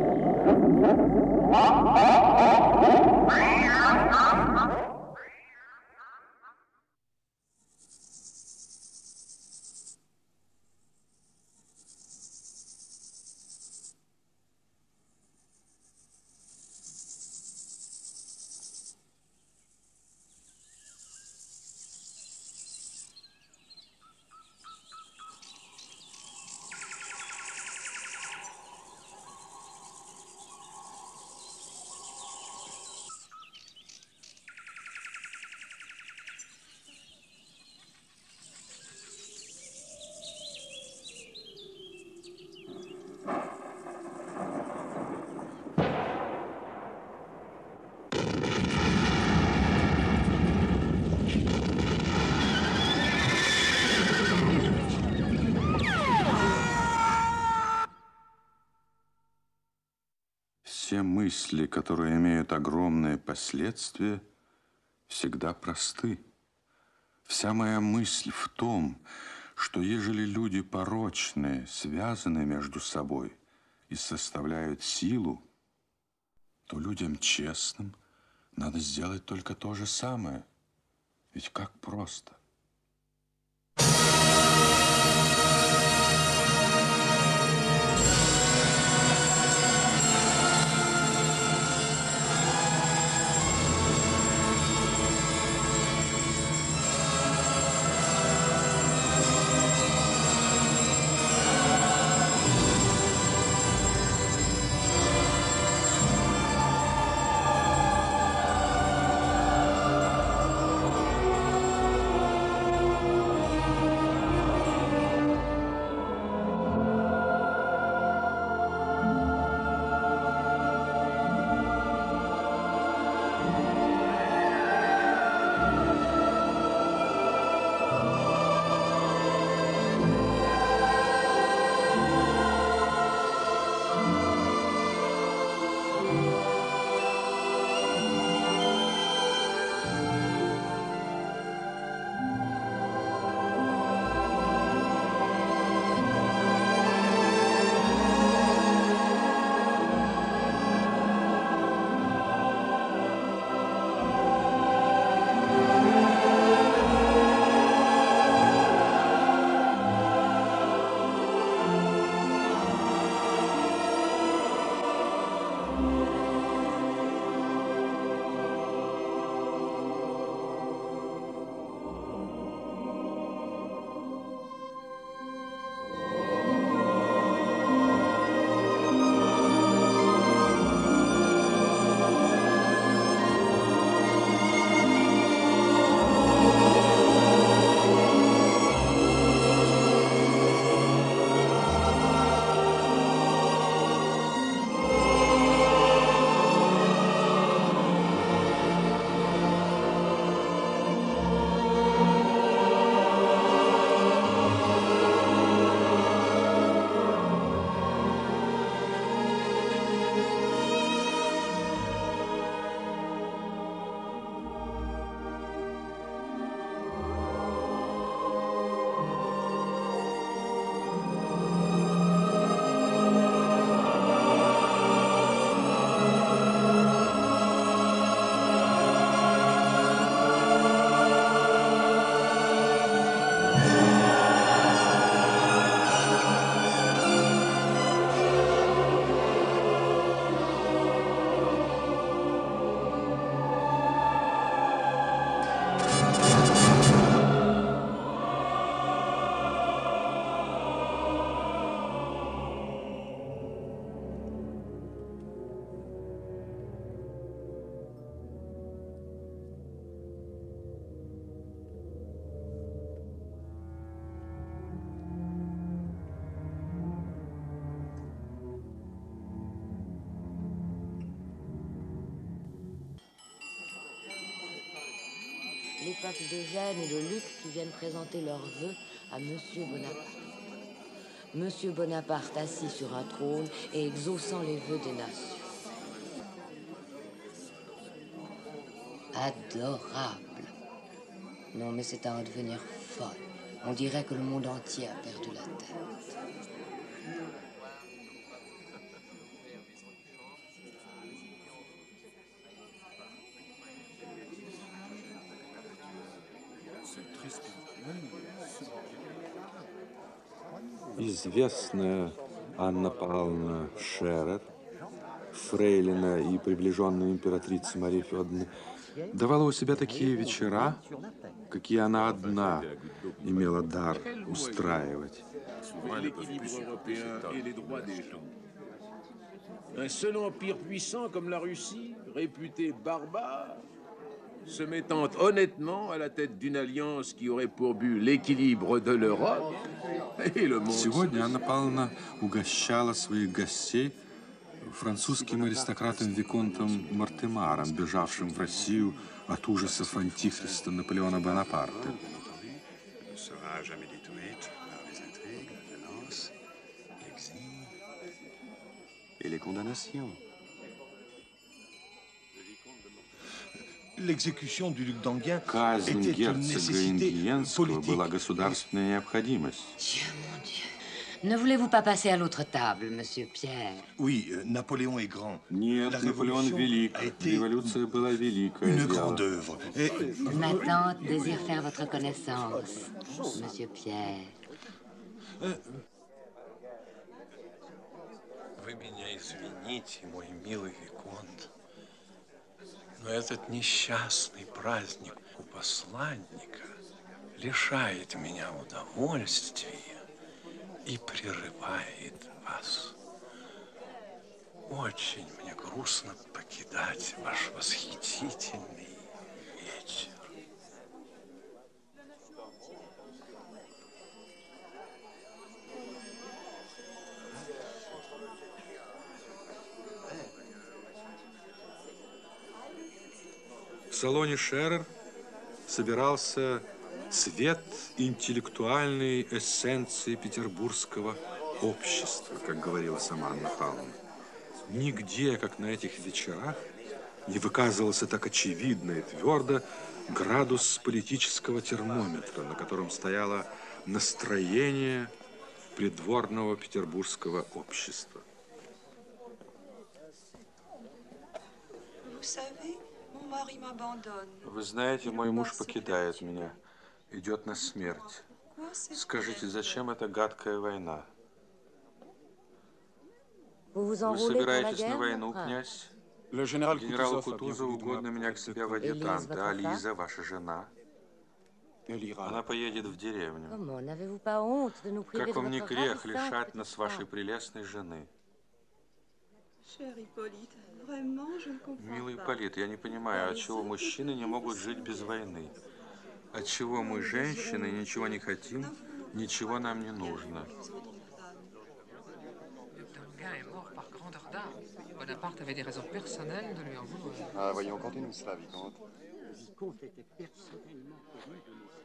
Все мысли, которые имеют огромные последствия, всегда просты. Вся моя мысль в том, что ежели люди порочные связаны между собой и составляют силу, то людям честным надо сделать только то же самое. Ведь как просто. Les peuples de Gênes et de Luc qui viennent présenter leurs vœux à Monsieur Bonaparte. Monsieur Bonaparte assis sur un trône et exaucant les vœux des nations. Adorable. Non, mais c'est à en devenir folle. On dirait que le monde entier a perdu la tête. известная Анна Павловна Шерер, фрейлина и приближенная императрицы Марии Федоровны, давала у себя такие вечера, какие она одна имела дар устраивать. Un seul empire puissant comme la Russie, réputé barbare, se mettant honnêtement à la tête d'une alliance qui aurait pour but l'équilibre de l'Europe et le monde. Сегодня Анна Павловна угощала своих гостей французским аристократом Виконтом Мортемаром, бежавшим в Россию от ужасов антихриста Наполеона Бонапарта. Казнь герцога Ингиенского была государственная необходимость. Ne voulez-vous pas passer à l'autre table, monsieur Pierre? Oui, Napoléon est grand. Нет, Наполеон велик. Революция была великая. Une grande œuvre. Et... Ma tante désire faire votre connaissance, monsieur Pierre. Вы меня извините, мой милый Виконт, но этот несчастный праздник у посланника лишает меня удовольствия и прерывает вас. Очень мне грустно покидать ваш восхитительный вечер. В салоне Шерер собирался цвет интеллектуальной эссенции петербургского общества, как говорила сама Анна Павловна. Нигде, как на этих вечерах, не выказывался так очевидно и твердо градус политического термометра, на котором стояло настроение придворного петербургского общества. Вы знаете, мой муж покидает меня, идет на смерть. Скажите, зачем эта гадкая война? Вы собираетесь на войну, князь? Генералу Кутузову угодно меня к себе в адъютанты, а Лиза, ваша жена? Она поедет в деревню. Как вам не грех лишать нас вашей прелестной жены? Милый Ипполит, я не понимаю, отчего мужчины не могут жить без войны? Отчего мы, женщины, ничего не хотим, nичего нам не нужно? Bonaparte avait des raisons personnelles de lui en vouloir. Ah, voyons, contez-nous cela, Vicomte. Vicomte était personnellement connu de nos...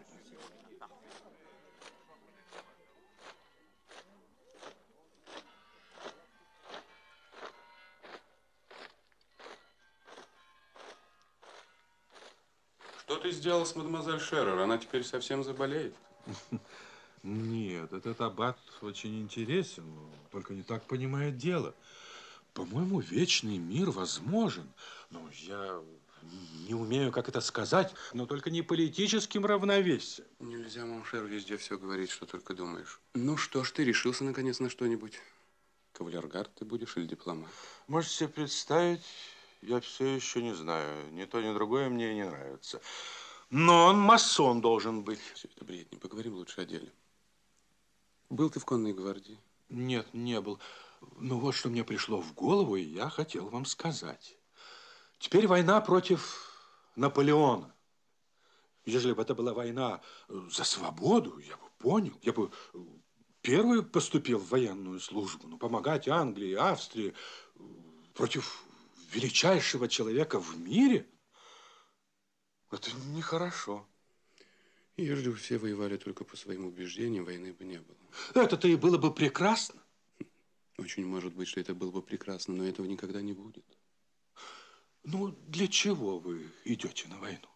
Что ты сделал с мадемуазель Шерер? Она теперь совсем заболеет. Нет, этот аббат очень интересен, только не так понимает дело. По-моему, вечный мир возможен. Ну, я не умею, как это сказать, но только не политическим равновесием. Нельзя, Моншер, везде все говорить, что только думаешь. Ну что ж, ты решился, наконец, на что-нибудь? Кавалергард ты будешь или дипломат? Можете себе представить, я все еще не знаю. Ни то, ни другое мне не нравится. Но он масон должен быть. Все это бред, не поговорим лучше о деле. Был ты в конной гвардии? Нет, не был. Ну вот что мне пришло в голову, и я хотел вам сказать. Теперь война против Наполеона. Если бы это была война за свободу, я бы понял. Я бы первый поступил в военную службу. Ну, помогать Англии, Австрии против величайшего человека в мире. Это нехорошо. Ежели бы все воевали только по своим убеждениям, войны бы не было. Это-то и было бы прекрасно. Очень может быть, что это было бы прекрасно, но этого никогда не будет. Ну, для чего вы идете на войну?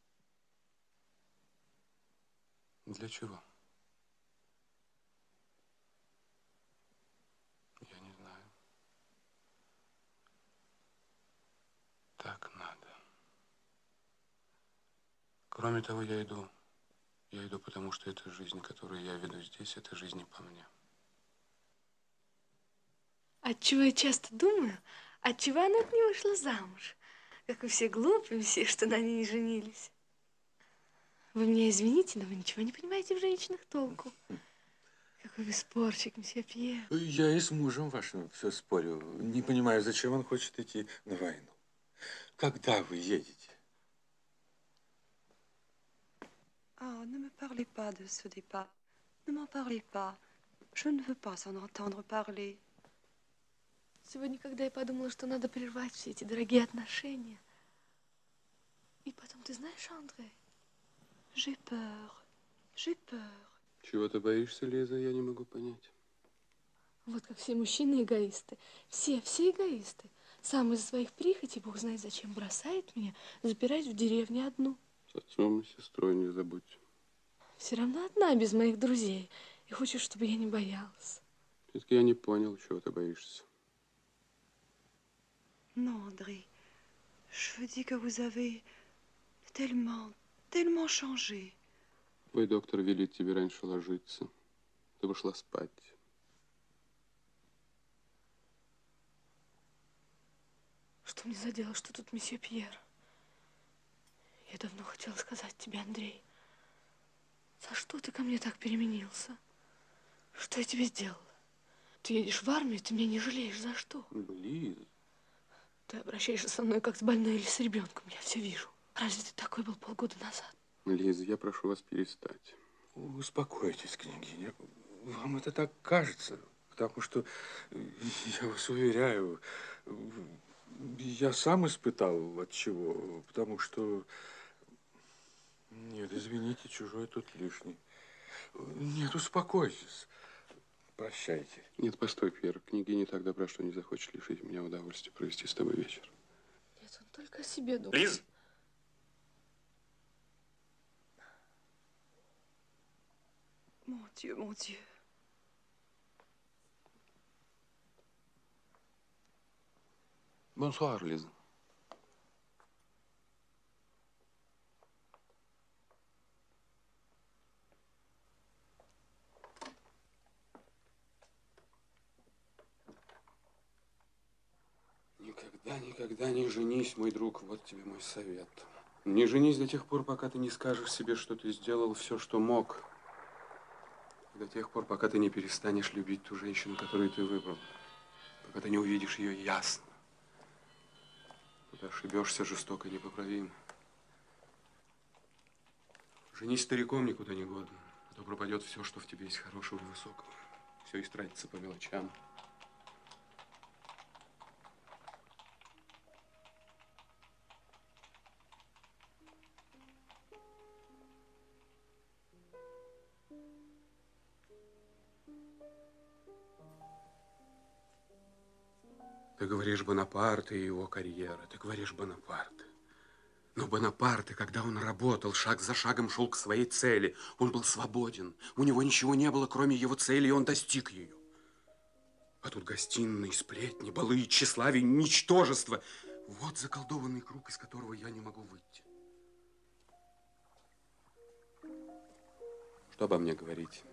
Для чего? Я не знаю. Так надо. Кроме того, я иду потому что эта жизнь, которую я веду здесь, это жизнь не по мне. Отчего я часто думаю, отчего она не вышла замуж. Как вы все глупые, все, что на ней не женились. Вы меня извините, но вы ничего не понимаете в женщинах толку. Какой вы спорщик, мсье Пьер. Я и с мужем вашим все спорю. Не понимаю, зачем он хочет идти на войну. Когда вы едете? Oh, ne me parlez pas de ce départ. Ne m'en parlez pas. Je ne veux pas en entendre parler. Сегодня, когда я подумала, что надо прервать все эти дорогие отношения. И потом, ты знаешь, Андре? J'ai peur. J'ai peur. Чего ты боишься, Лиза, я не могу понять. Вот как все мужчины эгоисты. Все эгоисты. Сам из-за своих прихотей, бог знает зачем, бросает меня, запирать в деревне одну. С отцом и сестрой не забудь. Все равно одна, без моих друзей. И хочешь, чтобы я не боялась. Все-таки я не понял, чего ты боишься. Non, André. Je dis que vous avez tellement changé. Твой доктор велит тебе раньше ложиться. Ты бы шла спать. Что мне за дело, что тут месье Пьер? Я давно хотела сказать тебе, Андрей. За что ты ко мне так переменился? Что я тебе сделала? Ты едешь в армию, ты меня не жалеешь. За что? Лиза. Ты обращаешься со мной как с больной или с ребенком. Я все вижу. Разве ты такой был полгода назад? Лиза, я прошу вас перестать. Успокойтесь, княгиня. Вам это так кажется, потому что, я вас уверяю, я сам испытал от чего, потому что... Нет, извините, чужой тут лишний. Нет, успокойтесь. Прощайте. Нет, постой, Пьер. Княгиня так добра, что не захочет лишить меня удовольствия провести с тобой вечер. Нет, он только о себе думает. Лиз! Mon Dieu, mon Dieu. Бонсуар, Лиза. Никогда не женись, мой друг. Вот тебе мой совет. Не женись до тех пор, пока ты не скажешь себе, что ты сделал все, что мог. До тех пор, пока ты не перестанешь любить ту женщину, которую ты выбрал. Пока ты не увидишь ее ясно. Ты ошибешься жестоко и непоправимо. Женись стариком, никуда не годно. А то пропадет все, что в тебе есть хорошего и высокого. Все истратится по мелочам. Ты говоришь Бонапарт и его карьера. Ты говоришь Бонапарт. Но Бонапарт, когда он работал, шаг за шагом шел к своей цели. Он был свободен. У него ничего не было, кроме его цели, и он достиг ее. А тут гостиные, сплетни, балы, тщеславие, ничтожество. Вот заколдованный круг, из которого я не могу выйти. Что обо мне говорить?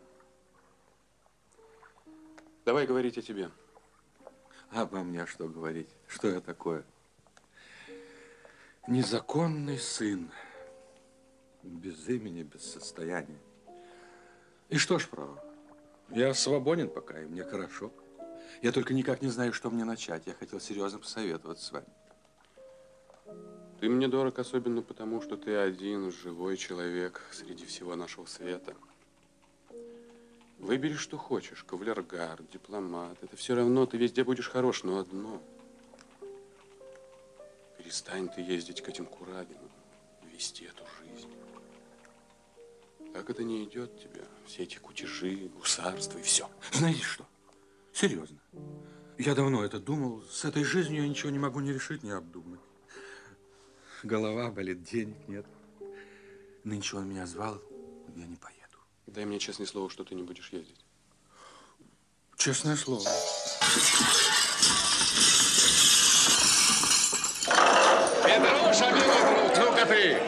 Давай говорить о тебе. Обо мне что говорить? Что я такое? Незаконный сын. Без имени, без состояния. И что ж, право, я свободен пока, и мне хорошо. Я только никак не знаю, что мне начать. Я хотел серьезно посоветоваться с вами. Ты мне дорог особенно потому, что ты один живой человек среди всего нашего света. Выбери, что хочешь. Кавалергард, дипломат. Это все равно, ты везде будешь хорош, но одно. Перестань ты ездить к этим Куравиным, вести эту жизнь. Так это не идет тебе. Все эти кутежи, гусарство и все. Знаете что? Серьезно. Я давно это думал. С этой жизнью я ничего не могу ни решить, ни обдумать. Голова болит, денег нет. Нынче он меня звал, я не поеду. Дай мне честное слово, что ты не будешь ездить. Честное слово. Петруша, милый друг, ну-ка ты!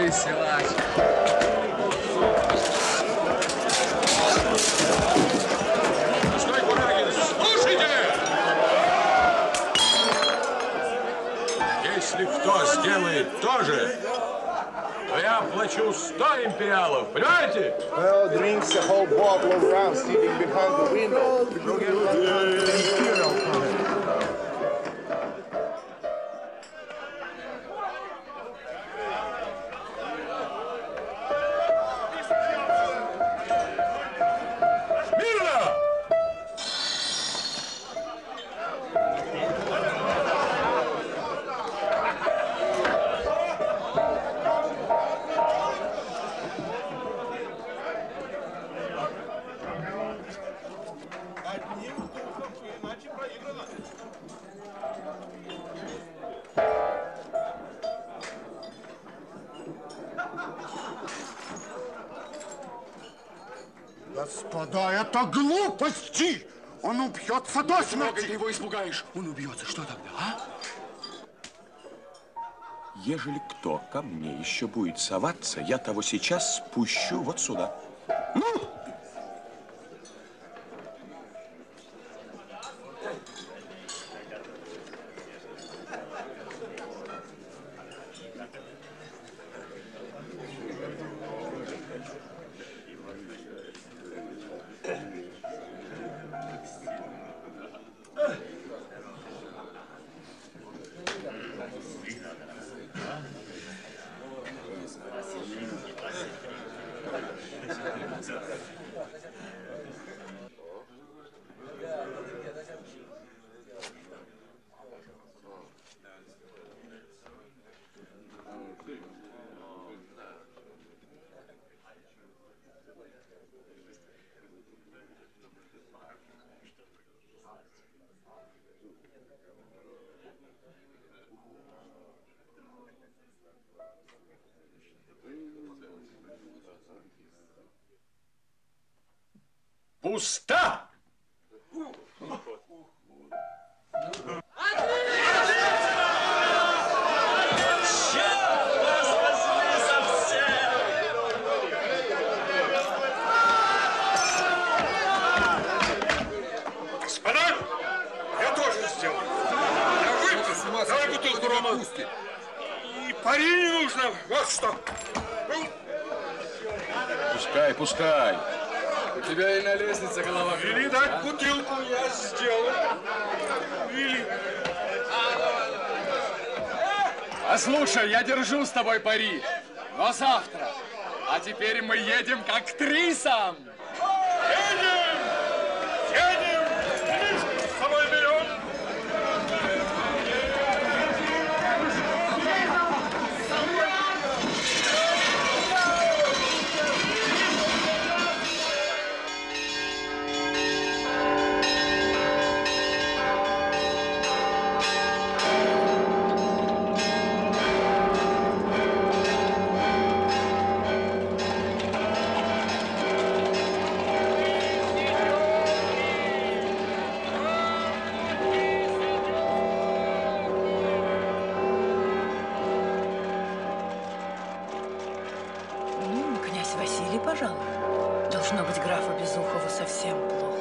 ты силач. Стой, Курагин, слушайте! Если кто сделает то же, то я плачу 100 империалов, понимаете? Well, drinks a whole bottle of rum sitting behind the window. Господа, это глупости! Он убьется до смерти! Много ты его испугаешь. Он убьется. Что тогда, а? Ежели кто ко мне еще будет соваться, я того сейчас спущу вот сюда. Ну! Пусто! Господа, я тоже сделаю. Я выпью. Давай бутылку рома. И пари не нужно. Вот что. Пускай, пускай. У тебя и на лестнице голова. Вели дать бутылку, я сделаю. Вели. А слушай, я держу с тобой пари. Но завтра. А теперь мы едем к актрисам. Едем! Едем! Книжку с собой берем. Пожалуй. Должно быть, графу Безухову совсем плохо.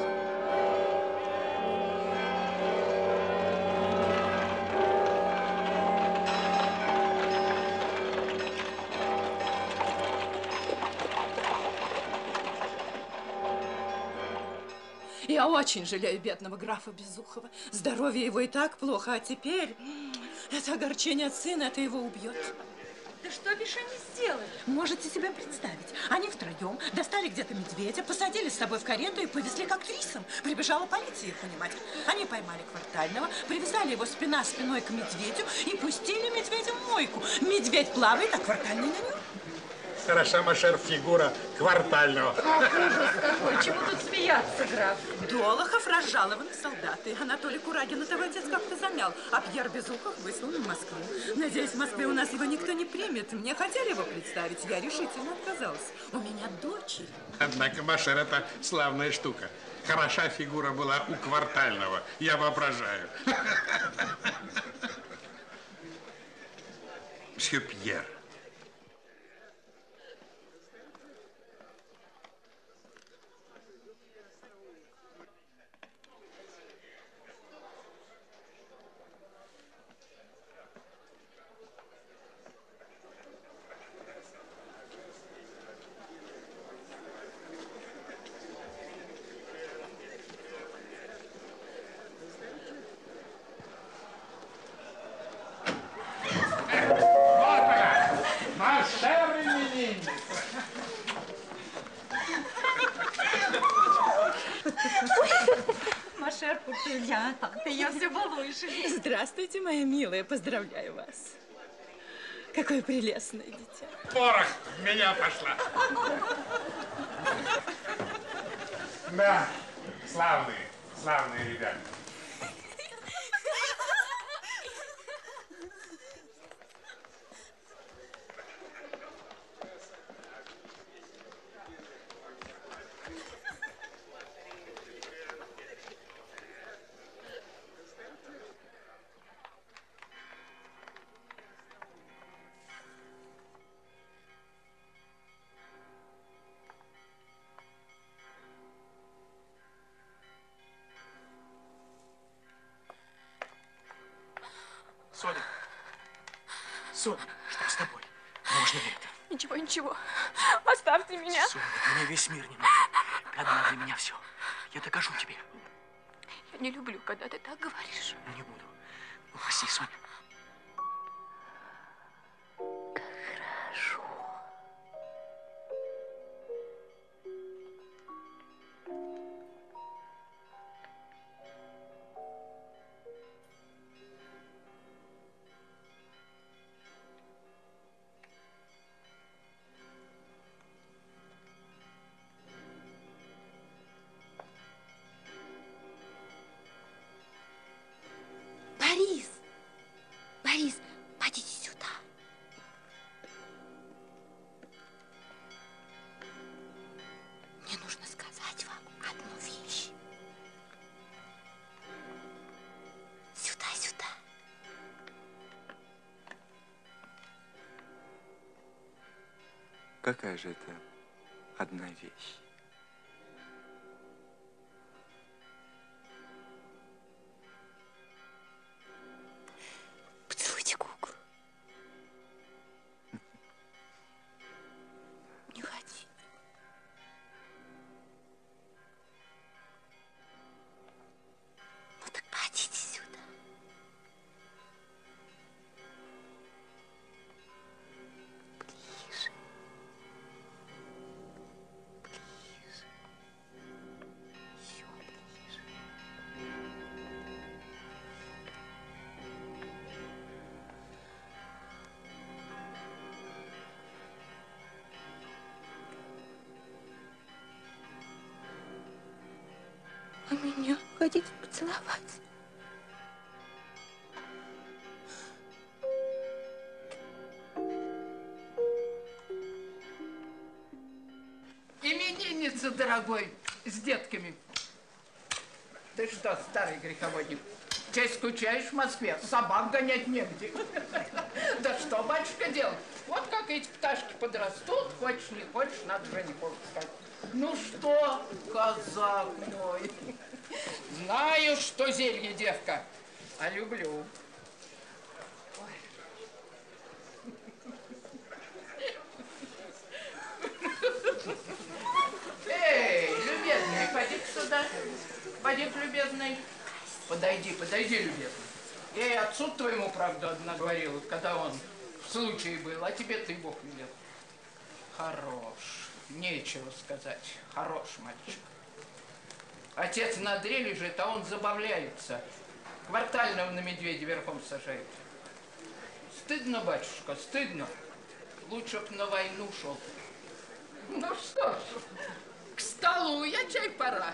Я очень жалею бедного графа Безухова. Здоровье его и так плохо, а теперь это огорчение от сына, это его убьет. Да что бишь они сделали? Можете себе представить. Они втроем достали где-то медведя, посадили с собой в карету и повезли к актрисам. Прибежала полиция их унимать. Они поймали Квартального, привязали его спина спиной к медведю и пустили медведя в мойку. Медведь плавает, а Квартальный на нем. Хороша, Машер, фигура Квартального. Ах, ужас какой! Чему тут смеяться, граф? Долохов разжалованный солдаты. Анатолий Курагин этого отец как-то замял, а Пьер Безухов выслан в Москву. Надеюсь, в Москве у нас его никто не примет. Мне хотели его представить, я решительно отказалась. У меня дочери. Однако, Машер, это славная штука. Хороша фигура была у Квартального. Я воображаю. Мсье Пьер, шер Пуртульята. Ты ее все балуешь. Здравствуйте, моя милая. Поздравляю вас. Какое прелестное дитя. Порох в меня пошла. Да, славные ребята. Соня, что с тобой? Можно ли это? Ничего. Оставьте меня. Соня, мне весь мир не нужен. Одна для меня все. Я докажу тебе. Я не люблю, когда ты так говоришь. Не буду. Ну, прости, Соня. Хорошо. Борис, подите сюда. Мне нужно сказать вам одну вещь. Сюда. Какая же это одна вещь? Поцелуйте куклу. Не хотите? Ну так подите сюда. Ближе. Еще ближе. Вы меня хотите поцеловать? Именинница, дорогой, с детками. Ты что, старый греховодник, чай скучаешь в Москве? Собак гонять негде. Да что, батюшка, делать? Вот как эти пташки подрастут, хочешь не хочешь, надо женихов искать. Ну что, казак мой, знаю, что зелье, девка, а люблю. Эй, любезный, поди-ка сюда. Поди-ка, любезный. Подойди, любезный. Я и отцу твоему, правда, одна говорила, когда он в случае был, а тебе ты Бог велел. Хорош, нечего сказать. Хорош мальчик. Отец на дре лежит, а он забавляется. Квартального на медведя верхом сажает. Стыдно, батюшка, стыдно. Лучше б на войну шел. Ну что ж, к столу, я чай пора.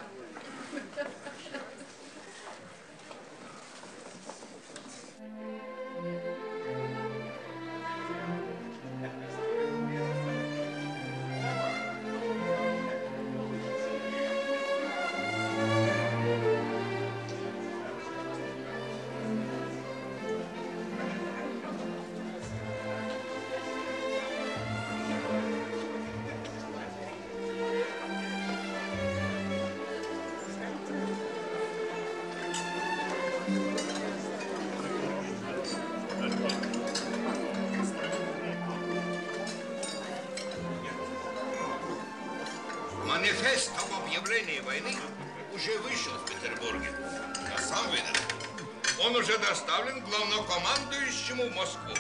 Манифест об объявлении войны уже вышел в Петербурге. Я сам видел. Он уже доставлен главнокомандующему в Москву.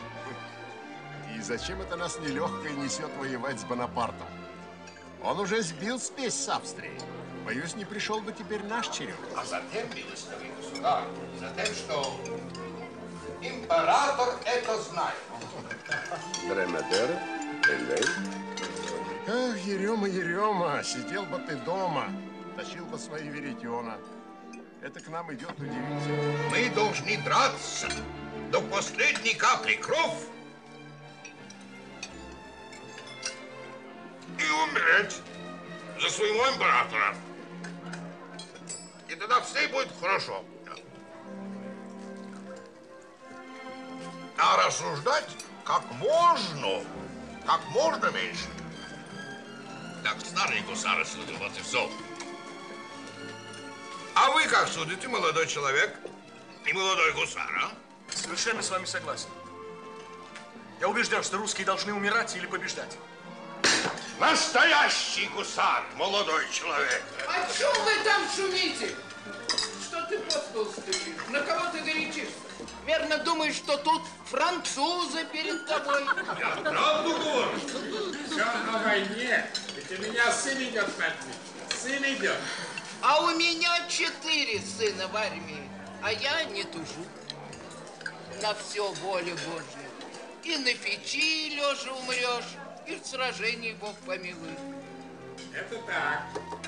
И зачем это нас нелегкое несет воевать с Бонапартом? Он уже сбил спесь с Австрией. Боюсь, не пришел бы теперь наш черед. А затем, милостивый государь, затем, что император это знает. Дремедера, Элей. Ах, Ерема, сидел бы ты дома, тащил бы свои веретена. Это к нам идет удивительно. Мы должны драться до последней капли кровь и умереть за своего императора. И тогда все будет хорошо. А рассуждать как можно меньше. Так старые гусары судят, вот и все. А вы как судите, молодой человек и молодой гусар, а? Совершенно с вами согласен. Я убежден, что русские должны умирать или побеждать. Настоящий гусар, молодой человек. О чем вы там шумите? Что ты под стол стучишь? На кого ты горячишься? Верно думаешь, что тут французы перед тобой? Я правду говорю. Все на войне. Ведь у меня сын идет в армию. Сын идет. А у меня 4 сына в армии, а я не тужу. На все воля Божья. И на печи лежа умрешь, и в сражении Бог помилует. Это так.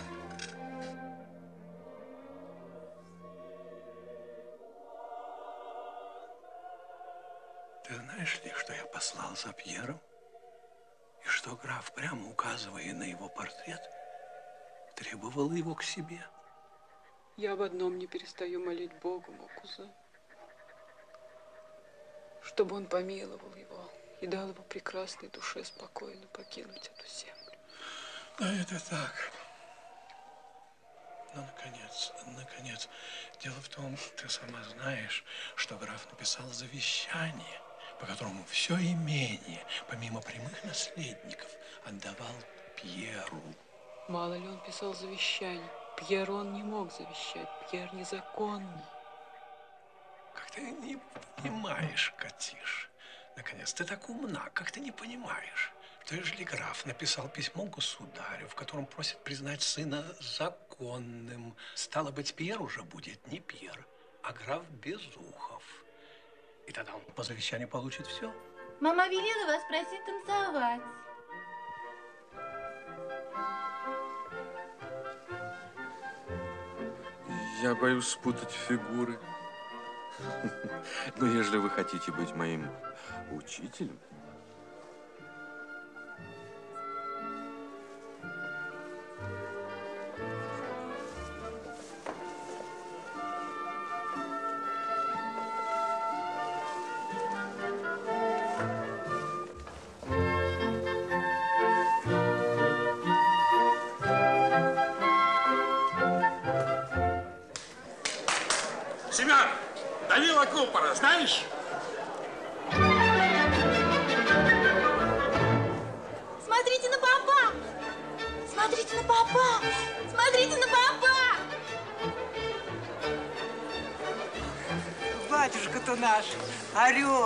Ты знаешь ли, что я послал за Пьером? И что граф, прямо указывая на его портрет, требовал его к себе? Я об одном не перестаю молить Богу, мой кузен. Чтобы он помиловал его и дал его прекрасной душе спокойно покинуть эту землю. Да, это так. Но, наконец, дело в том, ты сама знаешь, что граф написал завещание, по которому все имение, помимо прямых наследников, отдавал Пьеру. Мало ли он писал завещание. Пьеру он не мог завещать. Пьер незаконный. Как ты не понимаешь, Катиш? Наконец, ты так умна, как ты не понимаешь? Ты же ли граф написал письмо государю, в котором просит признать сына законным. Стало быть, Пьер уже будет не Пьер, а граф Безухов. И тогда он по завещанию получит все. Мама велела вас просить танцевать. Я боюсь спутать фигуры. Но если вы хотите быть моим учителем... Семен, Данила Купора, знаешь? Смотрите на папа! Смотрите на папа! Смотрите на папа! Батюшка-то наш, орел.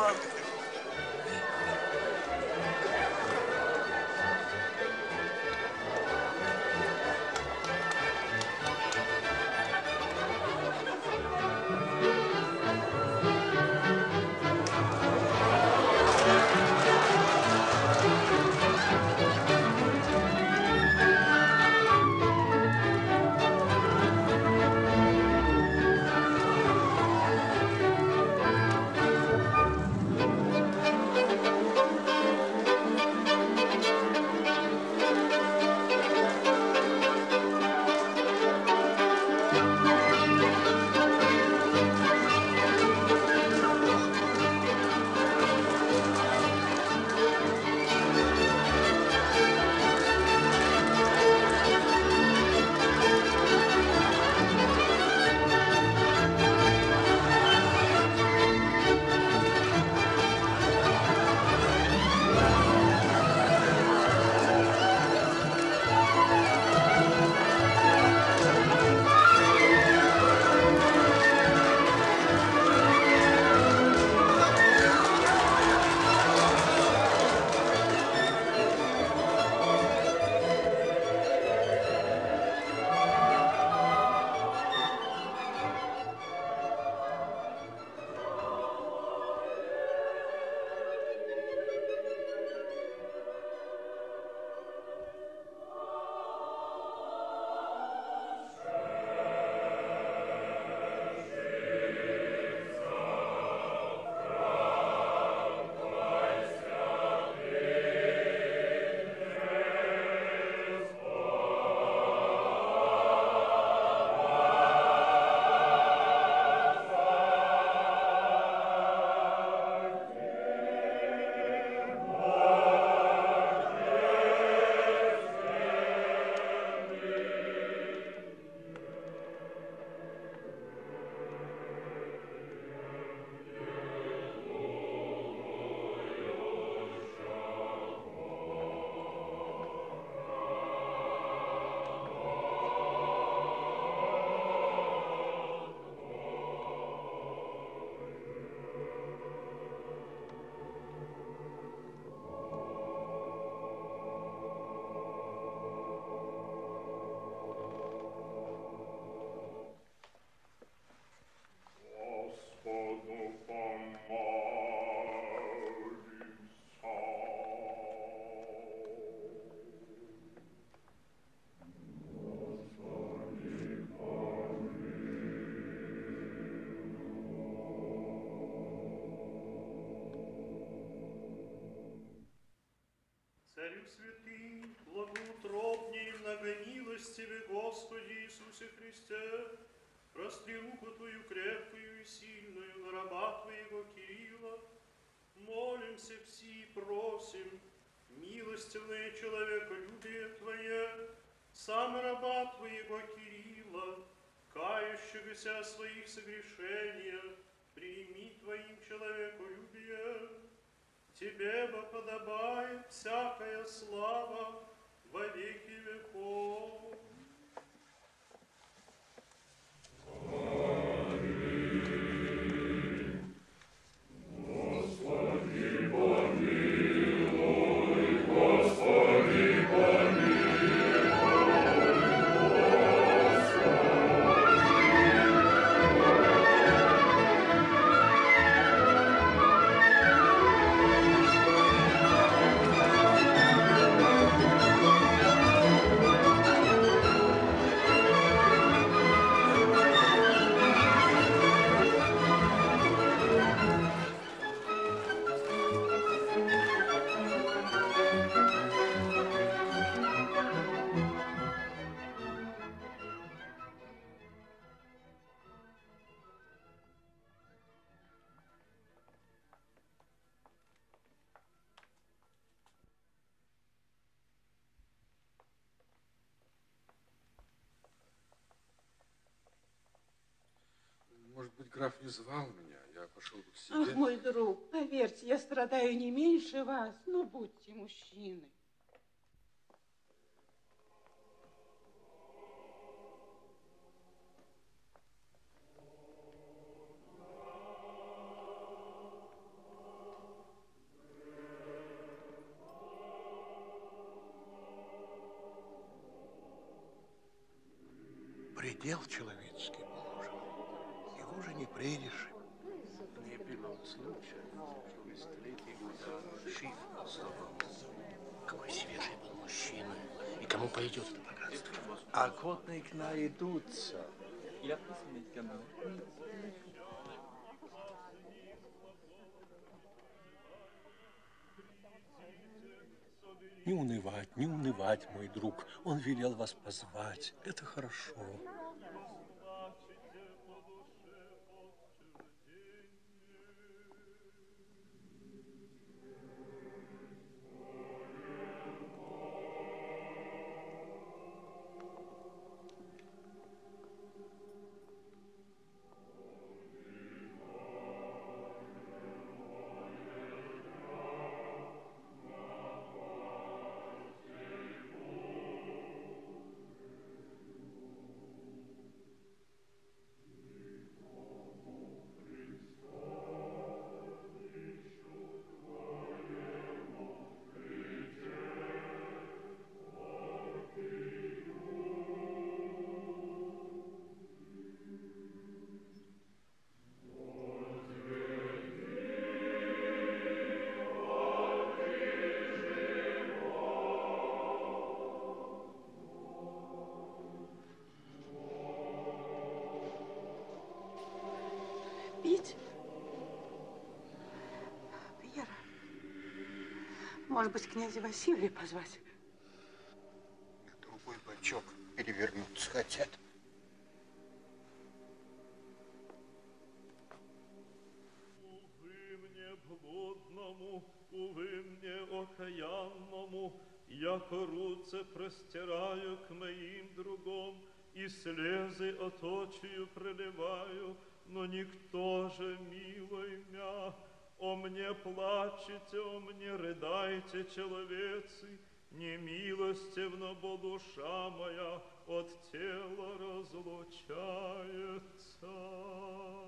святый, благоутробней и многомилостивый Господи Иисусе Христе, простри руку Твою крепкую и сильную на раба Твоего Кирилла. Молимся все и просим, милостивное человеколюбие Твое, сам раба Твоего Кирилла, кающегося о своих согрешениях, прими Твоим человеколюбием. Тебе бы подобает всякая слава во веки веков. Господи, помилуй, Господи, помилуй, Может быть, граф не звал меня, я пошел бы к себе. Ах, мой друг, поверьте, я страдаю не меньше вас, но будьте мужчиной. Предел человеческий положен. Его же не предишь. Не было случая, чтобы столетий шиф сломал. Какой свежий был мужчина. И кому пойдет это богатство? Охотник найдутся. Не унывать, мой друг. Он велел вас позвать. Это хорошо. Может быть, князя Василия позвать? Другой бачок перевернуться хотят. Увы мне блудному, увы мне окаянному, яко руце простираю к моим другом, и слезы от очию проливаю, но никто же милой мя. О мне плачете, о мне рыдайте, человецы, немилостивно, бо душа моя от тела разлучается.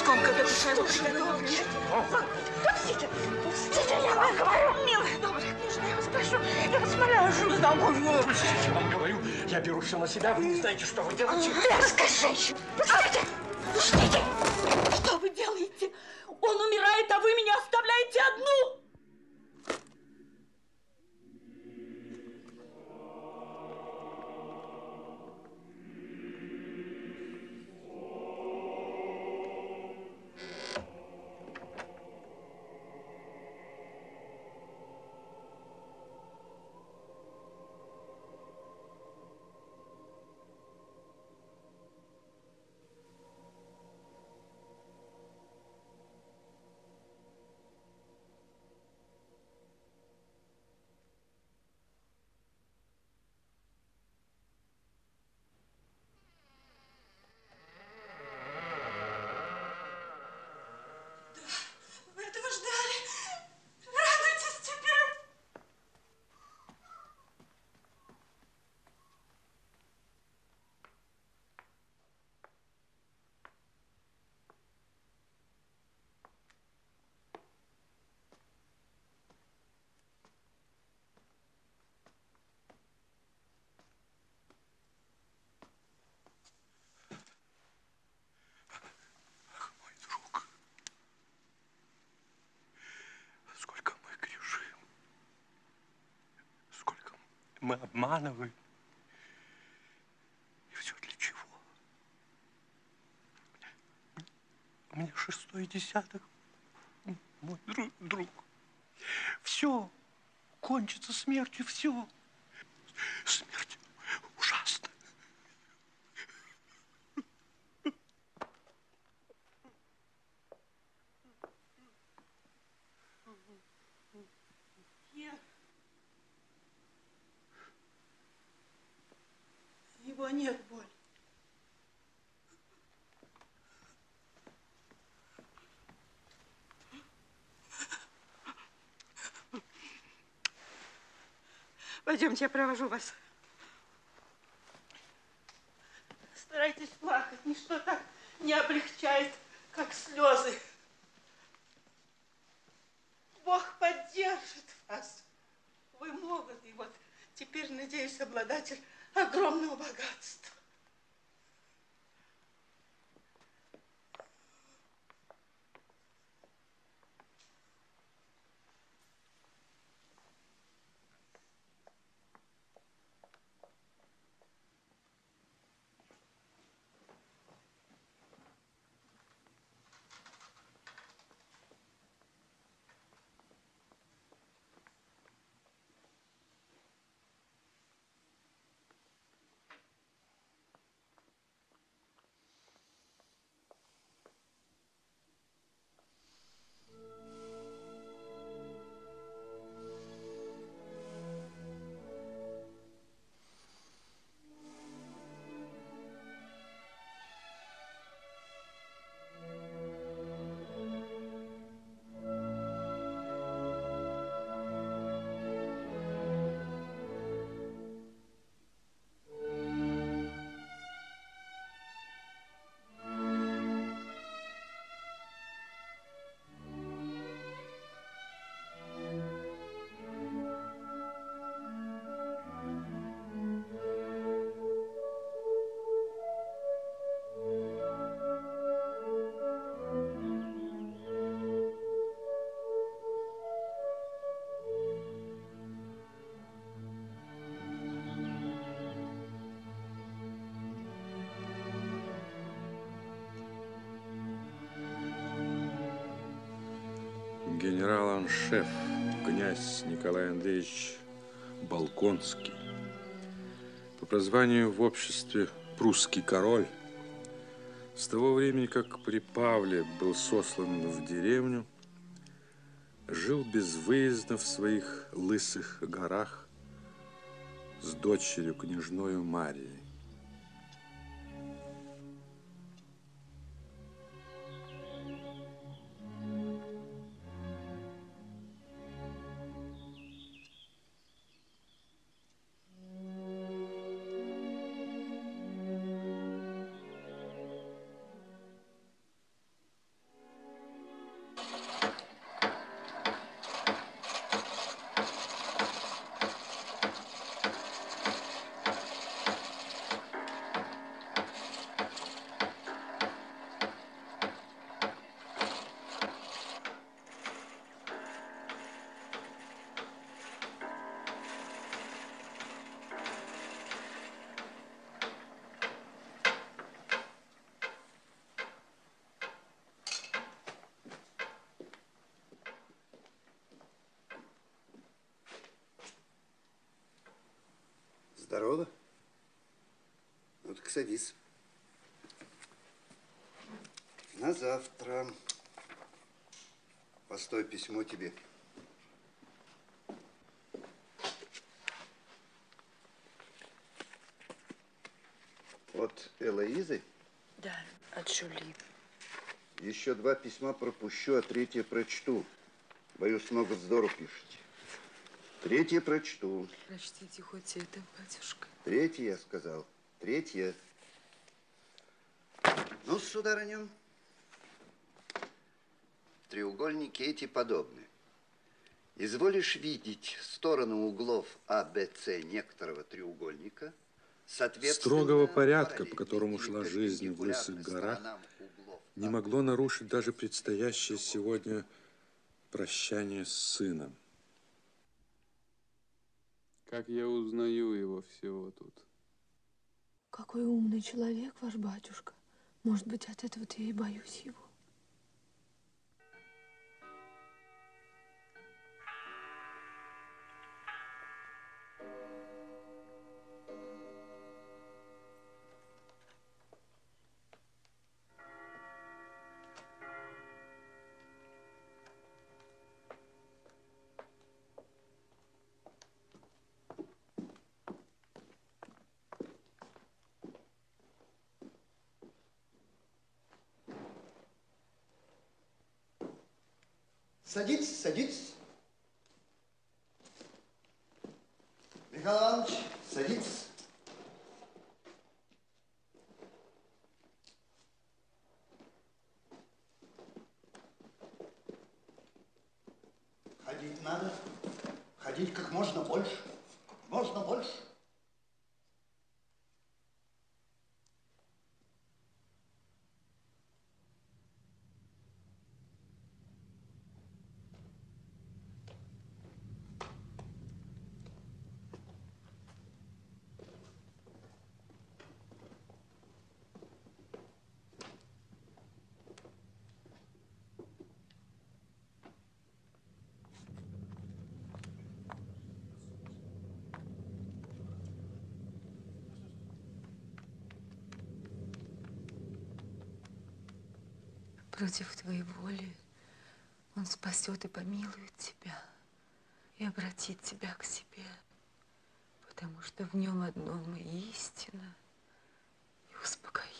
молоком, когда душа его приготовлена. Пустите, пустите, я вам говорю. Милая, добрая княжна, я вас прошу, я вас умоляю, живо. Пустите, я вам говорю, я беру все на себя, вы не знаете, что вы делаете. Расскажи. Пустите, пустите. Что вы делаете? Он умирает, а вы меня оставляете одну. Вы этого ждали. Радуйтесь теперь. Сколько мы грешим, сколько мы обманываем. И все для чего? У меня 6-й десяток, мой друг. Все кончится смертью, все. Смерть ужасна. Его нет боль. Пойдемте, я провожу вас. Старайтесь плакать. Ничто так не облегчает, как слезы. Бог поддержит вас. Вы молоды, вот теперь, надеюсь, обладатель огромного богатства. Генерал-аншеф, князь Николай Андреевич Болконский, по прозванию в обществе прусский король, с того времени, как при Павле был сослан в деревню, жил безвыездно в своих лысых горах с дочерью княжною Марией. Здорово. Ну так садись. На завтра. Постой, письмо тебе. От Элоизы? Да, от Жюли. Еще 2 письма пропущу, а 3 прочту. Боюсь, много вздору пишете. 3 прочту. Прочтите хоть это, батюшка. 3 я сказал. 3. Ну, сударыня, треугольники эти подобны. Изволишь видеть стороны углов А, Б, С некоторого треугольника, соответственно, строгого порядка, по которому шла жизнь в Лысых горах, не могло нарушить даже предстоящее сегодня прощание с сыном. Как я узнаю его всего тут. Какой умный человек ваш батюшка. Может быть, от этого-то я и боюсь его. Садитесь, садитесь. Михаил Иванович, садитесь. Ходить надо. Ходить как можно больше. Как можно больше. Против твоей воли он спасет и помилует тебя, и обратит тебя к себе, потому что в нем одно и истина, и успокоение.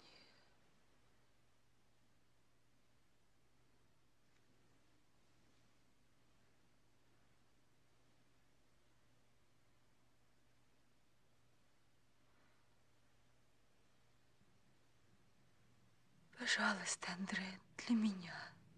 Пожалуйста, Андре, для меня.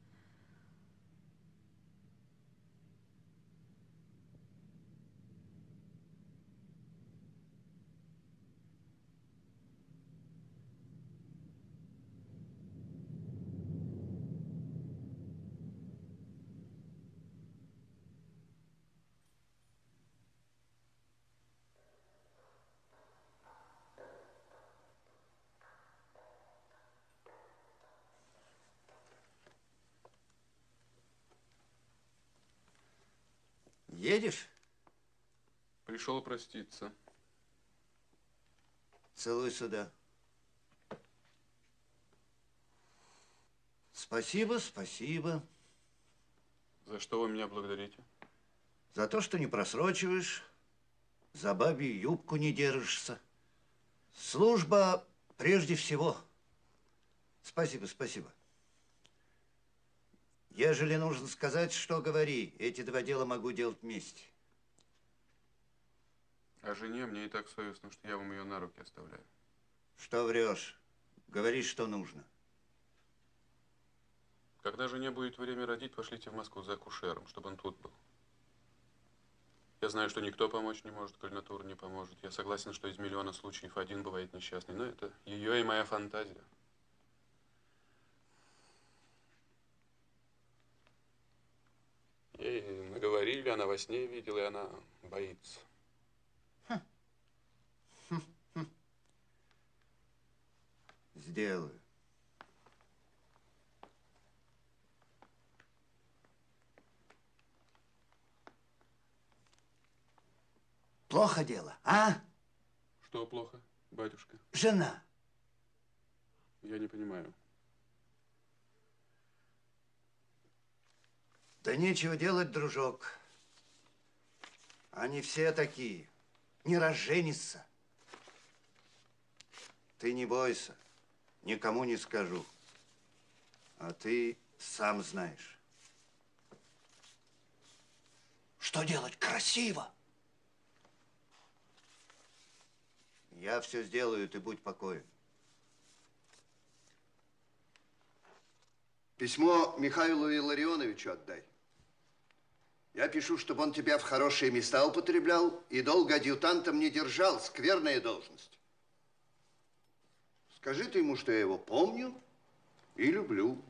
Едешь? Пришел проститься. Целуй сюда. Спасибо, спасибо. За что вы меня благодарите? За то, что не просрочиваешь, за бабью юбку не держишься. Служба прежде всего. Спасибо, спасибо. Ежели нужно сказать, что говори. Эти 2 дела могу делать вместе. О жене мне и так совестно, что я вам ее на руки оставляю. Что врешь? Говори, что нужно. Когда жене будет время родить, пошлите в Москву за акушером, чтобы он тут был. Я знаю, что никто помочь не может, коль натура не поможет. Я согласен, что из миллиона случаев один бывает несчастный, но это ее и моя фантазия. Ей наговорили, она во сне видела, и она боится. Сделаю. Плохо дело, а? Что плохо, батюшка? Жена. Я не понимаю. Да нечего делать, дружок. Они все такие. Не разженятся. Ты не бойся. Никому не скажу. А ты сам знаешь. Что делать? Красиво. Я все сделаю, ты будь покоен. Письмо Михаилу Илларионовичу отдай. Я пишу, чтобы он тебя в хорошие места употреблял и долго адъютантом не держал. Скверная должность. Скажи ты ему, что я его помню и люблю.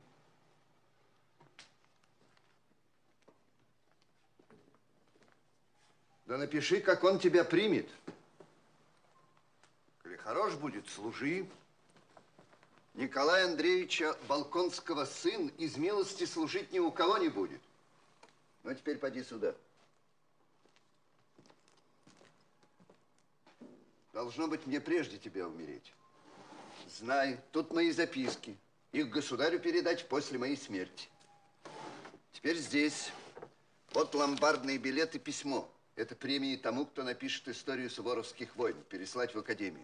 Да напиши, как он тебя примет. Коли хорош будет, служи. Николая Андреевича Балконского сын из милости служить ни у кого не будет. Ну, теперь поди сюда. Должно быть, мне прежде тебя умереть. Знай, тут мои записки. Их государю передать после моей смерти. Теперь здесь. Вот ломбардные билеты, письмо. Это премии тому, кто напишет историю суворовских войн. Переслать в академию.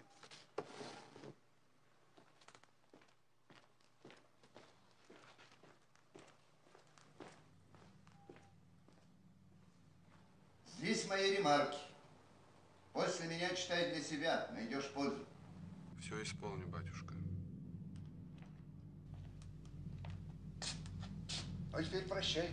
Здесь мои ремарки. После меня читай для себя, найдешь пользу. Все исполню, батюшка. А теперь прощай.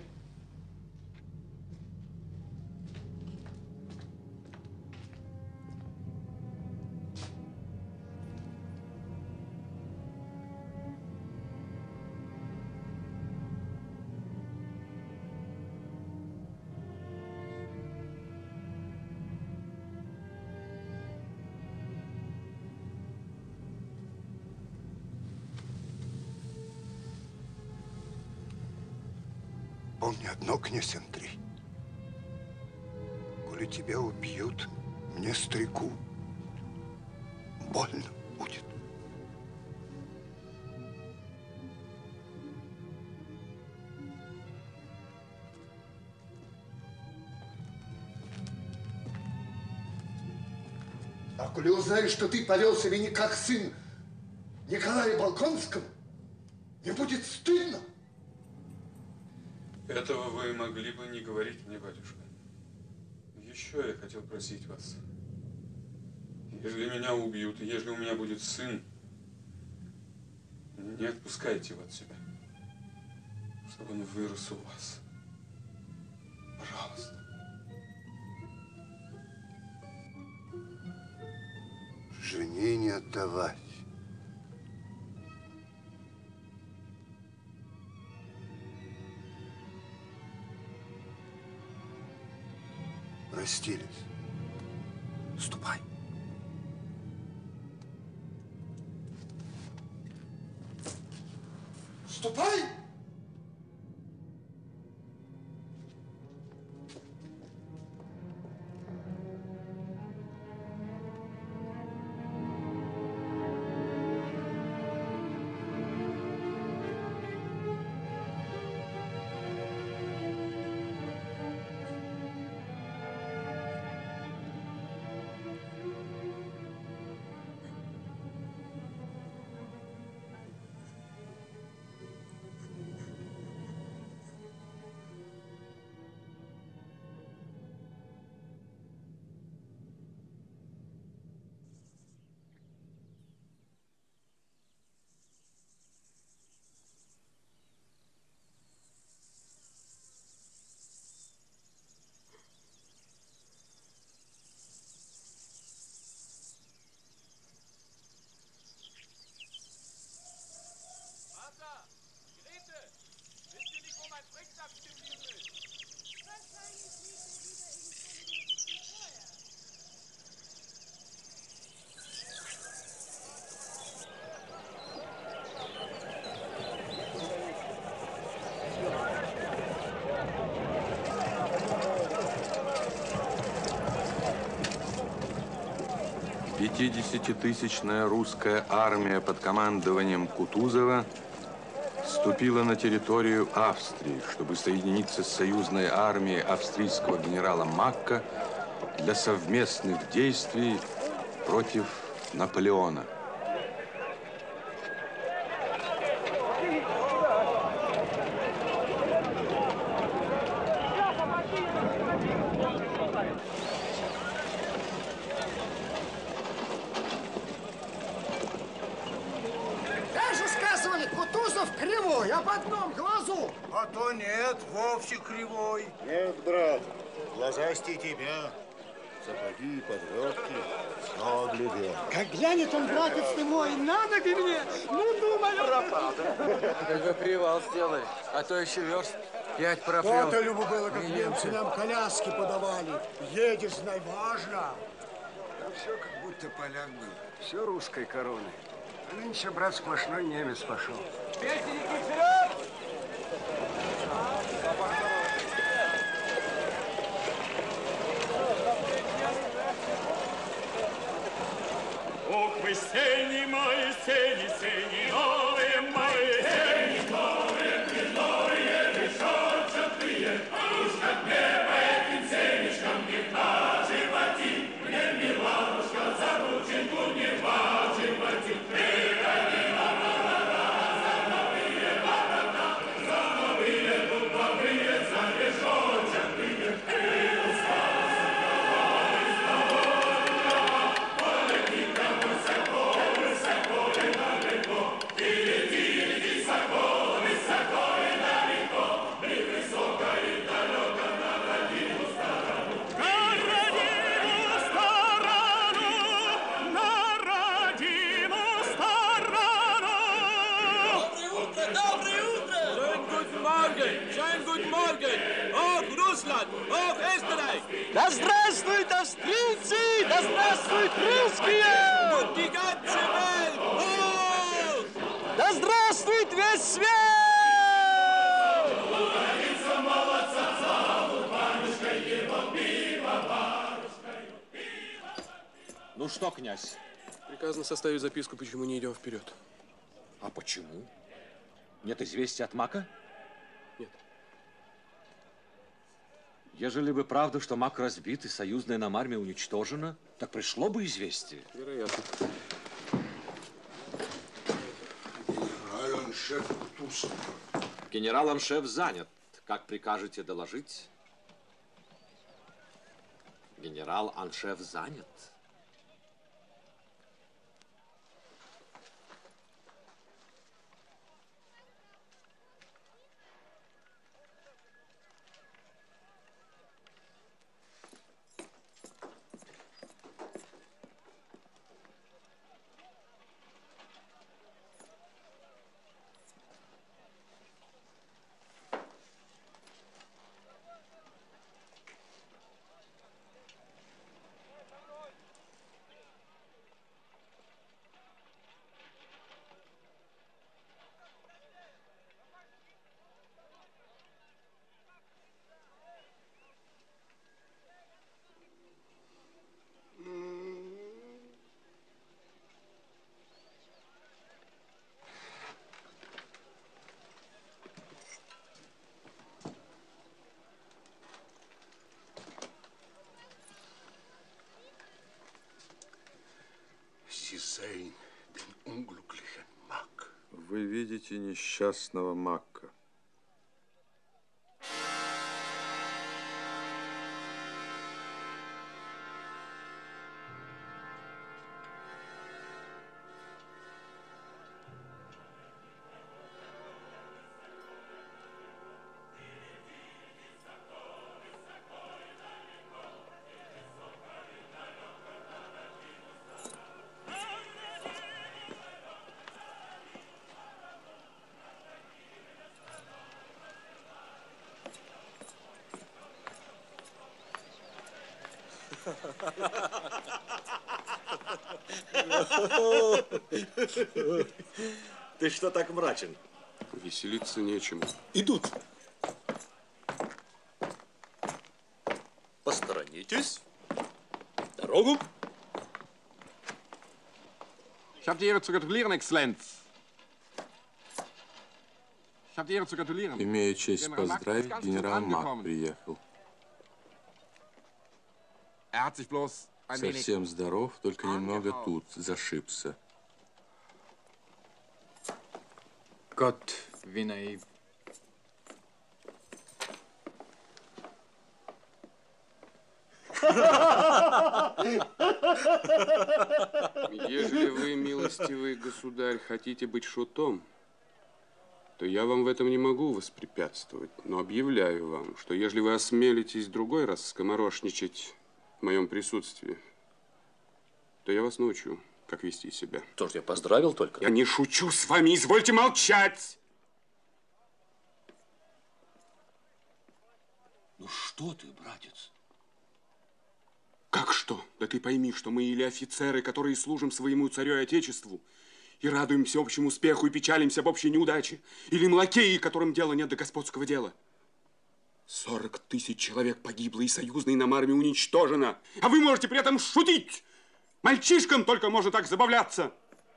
Помни одно, князь Андрей. Коли тебя убьют, мне, старику, больно будет. А коли узнаешь, что ты повел себя не как сын Николая Балконского, не будет стыдно? Этого вы могли бы не говорить мне, батюшка. Еще я хотел просить вас. Если меня убьют, и если у меня будет сын, не отпускайте его от себя, чтобы он вырос у вас. Пожалуйста. Жене не отдавать. Простились. Ступай. Ступай! 50-тысячная русская армия под командованием Кутузова вступила на территорию Австрии, чтобы соединиться с союзной армией австрийского генерала Макка для совместных действий против Наполеона. Об одном глазу. А то нет, вовсе кривой. Нет, брат, глазастей тебя. Сапоги, подводки, все глядел. Как глянет он, братец ты мой, на ноги мне, ну, думаю. Пропал, да? Только привал сделай, а то еще верст 5 проплел. То-то, Любо, было, как немцы нам коляски подавали. Едешь, знай, важно. Да все как будто поляк был. Все русской короны. А нынче, брат, сплошной немец пошел. Песенники, вперед! Ох, вы сени мои, сени, сени, новые мои, сени, новые, высочатые, уж как мне по этим сенечкам не на животе, мне Миланушка за рученьку не в животе. Да здравствуют австрийцы! Да здравствуют русские! Да здравствует весь свет! Ну что, князь? Приказано составить записку, почему не идем вперед. А почему? Нет известия от Мака? Нет. Ежели бы правда, что Мак разбит и союзная нам армия уничтожена, так пришло бы известие. Вероятно. Генерал-аншеф Кутузов. Генерал-аншеф занят. Как прикажете доложить? Генерал-аншеф занят. Вы видите несчастного Макка. Ты что так мрачен? Веселиться нечему. Идут. Посторонитесь. Дорогу. Ich habe die Ehre zu gratulieren, Exzellenz. Ich habe die Ehre zu gratulieren. Имею честь поздравить, генерал Мак приехал. Er hat sich bloß ein wenig... Совсем здоров, только немного тут зашибся. Gott, wie naiv. Ежели вы, милостивый государь, хотите быть шутом, то я вам в этом не могу воспрепятствовать, но объявляю вам, что ежели вы осмелитесь другой раз скоморошничать в моем присутствии, то я вас научу, как вести себя. Тоже я поздравил только. Я не шучу с вами, извольте молчать! Ну что ты, братец? Как что? Да ты пойми, что мы или офицеры, которые служим своему царю и отечеству, и радуемся общему успеху, и печалимся об общей неудаче, или мы лакеи, которым дела нет до господского дела. 40 000 человек погибло, и союзная нам армия уничтожена, а вы можете при этом шутить! Мальчишкам только можно так забавляться!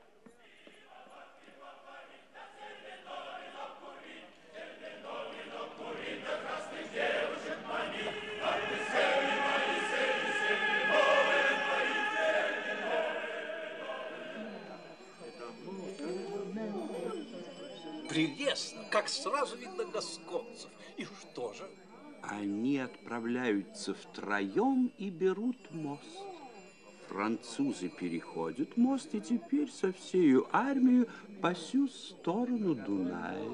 Прелестно, как сразу видно гасконцев. И что же? Они отправляются втроем и берут мост. Французы переходят мост и теперь со всею армией по сю сторону Дуная.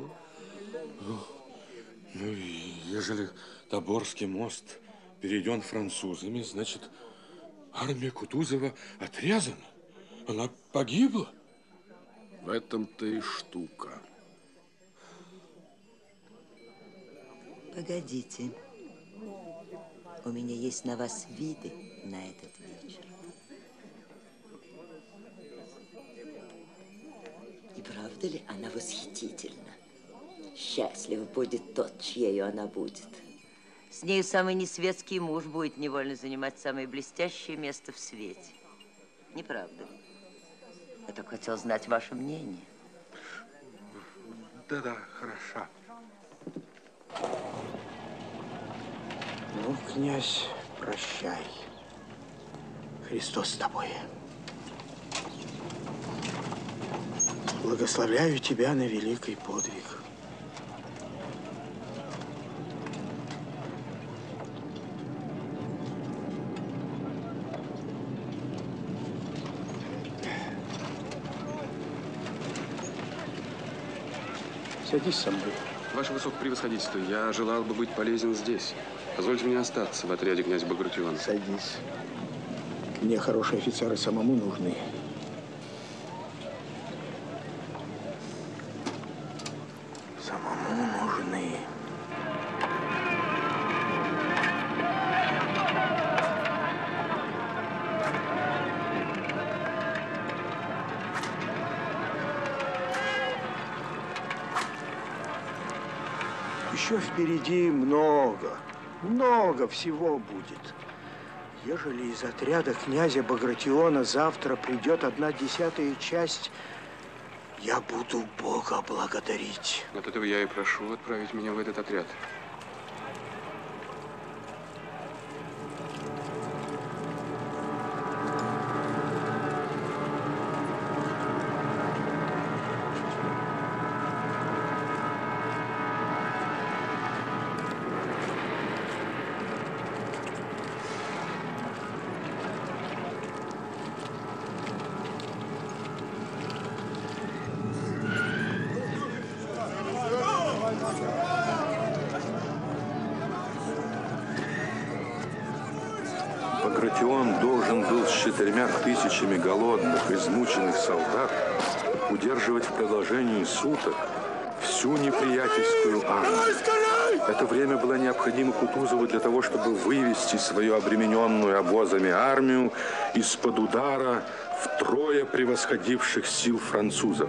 Ну, ежели Тоборский мост перейден французами, значит, армия Кутузова отрезана. Она погибла. В этом-то и штука. Погодите. У меня есть на вас виды на этот вечер. И правда ли она восхитительна? Счастлив будет тот, чьею она будет. С нею самый несветский муж будет невольно занимать самое блестящее место в свете. Не правда ли? Я только хотел знать ваше мнение. Да-да, хорошо. Ну, князь, прощай. Христос с тобой. Благословляю тебя на великий подвиг. Садись со мной. Ваше высокопревосходительство, я желал бы быть полезен здесь. Позвольте мне остаться в отряде князя Багратиона. Садись. Мне хорошие офицеры самому нужны. Самому нужны. Еще впереди много всего будет. Ежели из отряда князя Багратиона завтра придет 1/10 часть, я буду Бога благодарить. От этого я и прошу отправить меня в этот отряд. Багратион должен был с 4 000 голодных, измученных солдат удерживать в продолжении суток всю неприятельскую армию. Это время было необходимо Кутузову для того, чтобы вывести свою обремененную обозами армию из-под удара втрое превосходивших сил французов.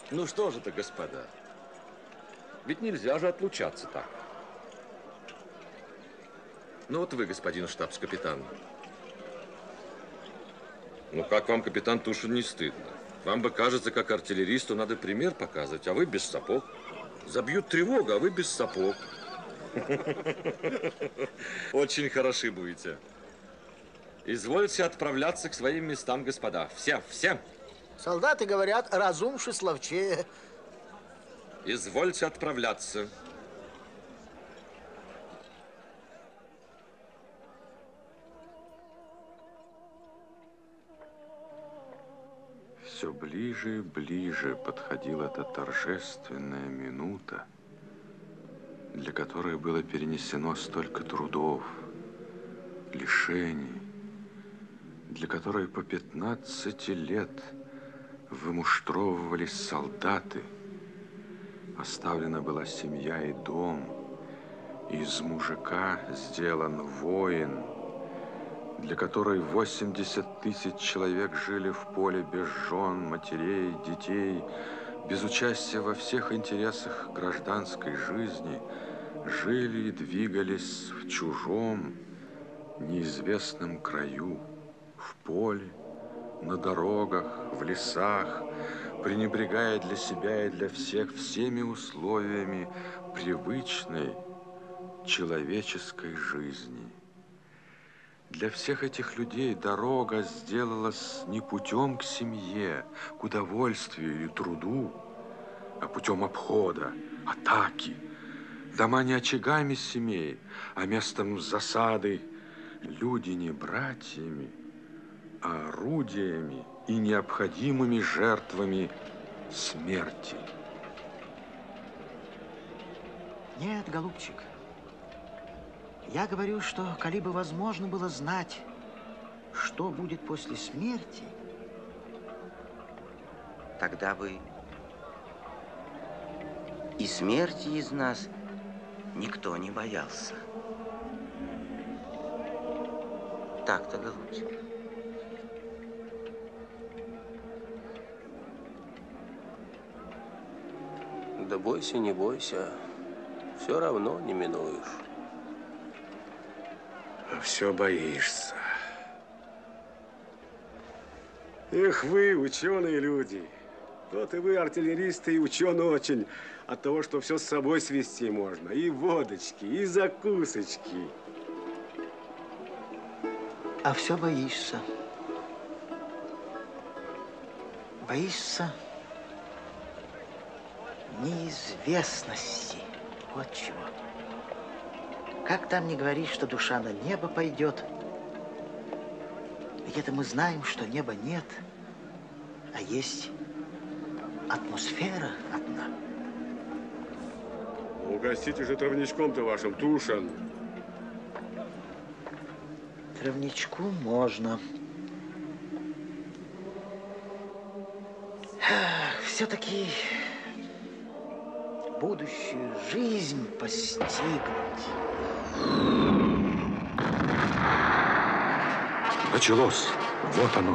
Ну что же это, господа? Ведь нельзя же отлучаться так. Ну вот вы, господин штабс-капитан. Ну как вам, капитан Тушин, не стыдно? Вам бы кажется, как артиллеристу надо пример показывать, а вы без сапог. Забьют тревогу, а вы без сапог. Очень хороши будете. Извольте отправляться к своим местам, господа. Все. Солдаты говорят, разумши словчее. Извольте отправляться. Все ближе и ближе подходила эта торжественная минута, для которой было перенесено столько трудов, лишений, для которой по 15 лет вымуштровывались солдаты, оставлена была семья и дом, и из мужика сделан воин, для которой 80 тысяч человек жили в поле без жен, матерей, детей, без участия во всех интересах гражданской жизни, жили и двигались в чужом, неизвестном краю, в поле, на дорогах, в лесах, пренебрегая для себя и для всех всеми условиями привычной человеческой жизни. Для всех этих людей дорога сделалась не путем к семье, к удовольствию и труду, а путем обхода, атаки. Дома не очагами семей, а местом засады. Люди не братьями, а орудиями и необходимыми жертвами смерти. Нет, голубчик. Я говорю, что коли бы возможно было знать, что будет после смерти, тогда бы и смерти из нас никто не боялся. Так-то, голубчик. Да бойся, не бойся, все равно не минуешь. Все боишься. Эх вы, ученые люди. Вот и вы, артиллеристы, и ученые очень от того, что все с собой свести можно. И водочки, и закусочки. А все боишься. Боишься неизвестности. Вот чего. Как там не говорить, что душа на небо пойдет? Ведь это мы знаем, что неба нет, а есть атмосфера одна. Угостите же травничком-то вашим, Тушин. Травничку можно. Все-таки будущую жизнь постигнуть. Началось. Вот оно.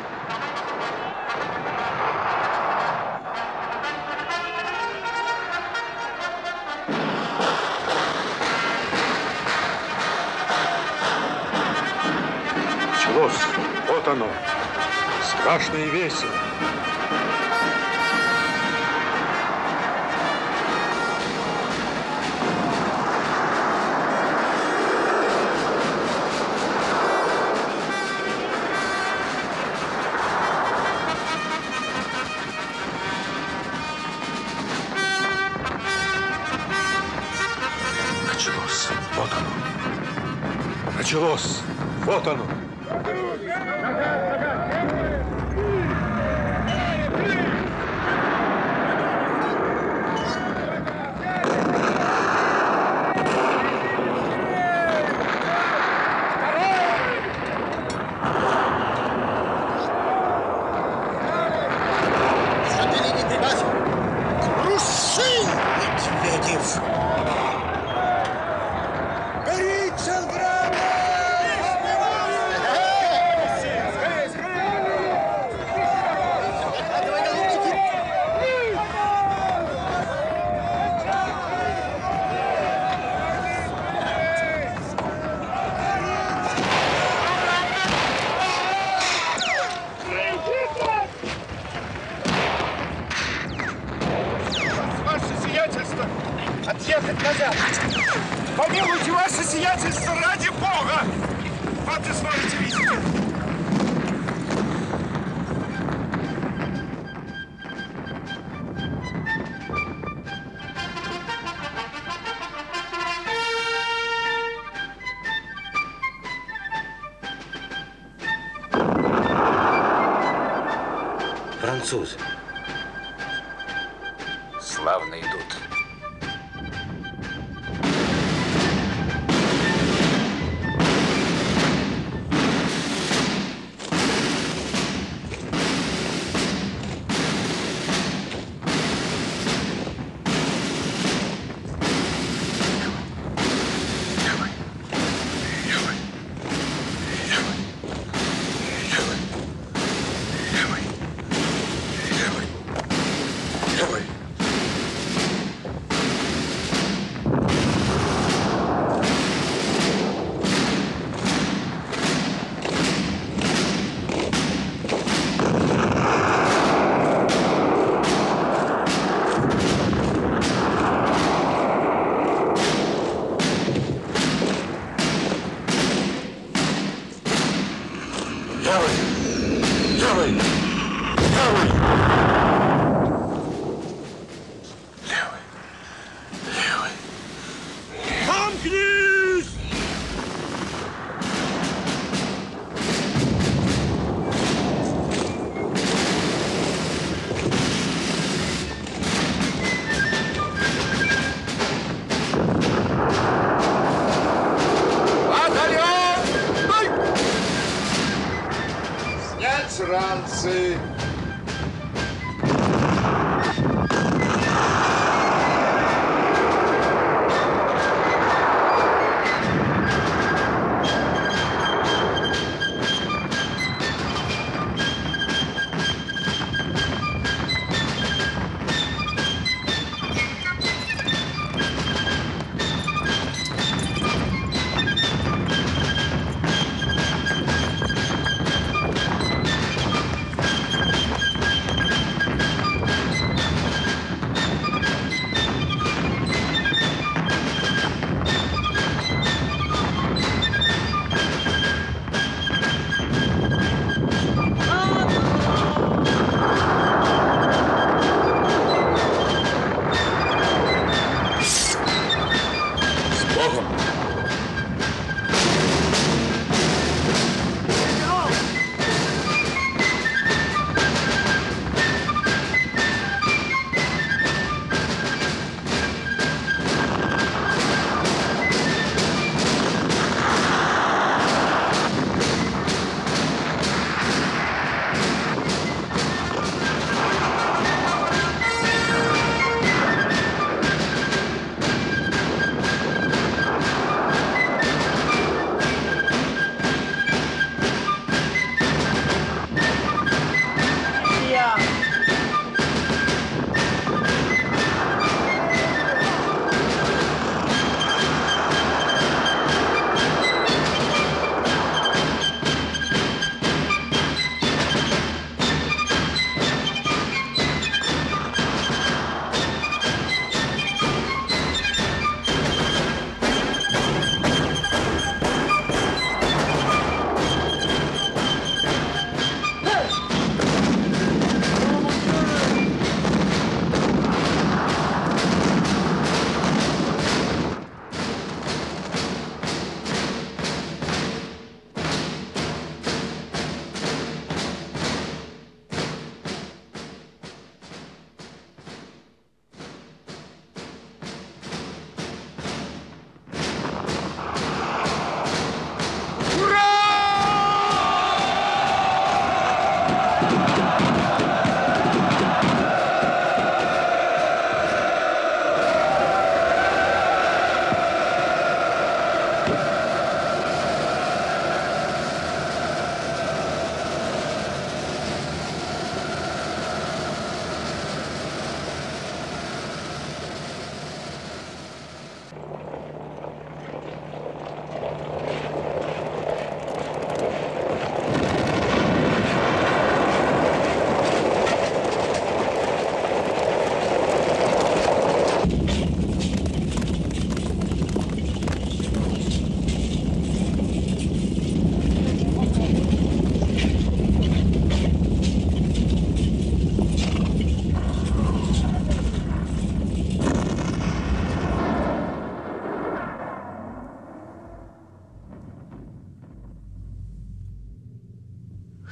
Началось. Вот оно. Страшно и весело. Началось. Вот оно. Забери, не прибавь! Круши, Медведев! Горит Царград! сиятельство, ради Бога! Вот изволите видеть. Французы. Славно идут. Ранцы.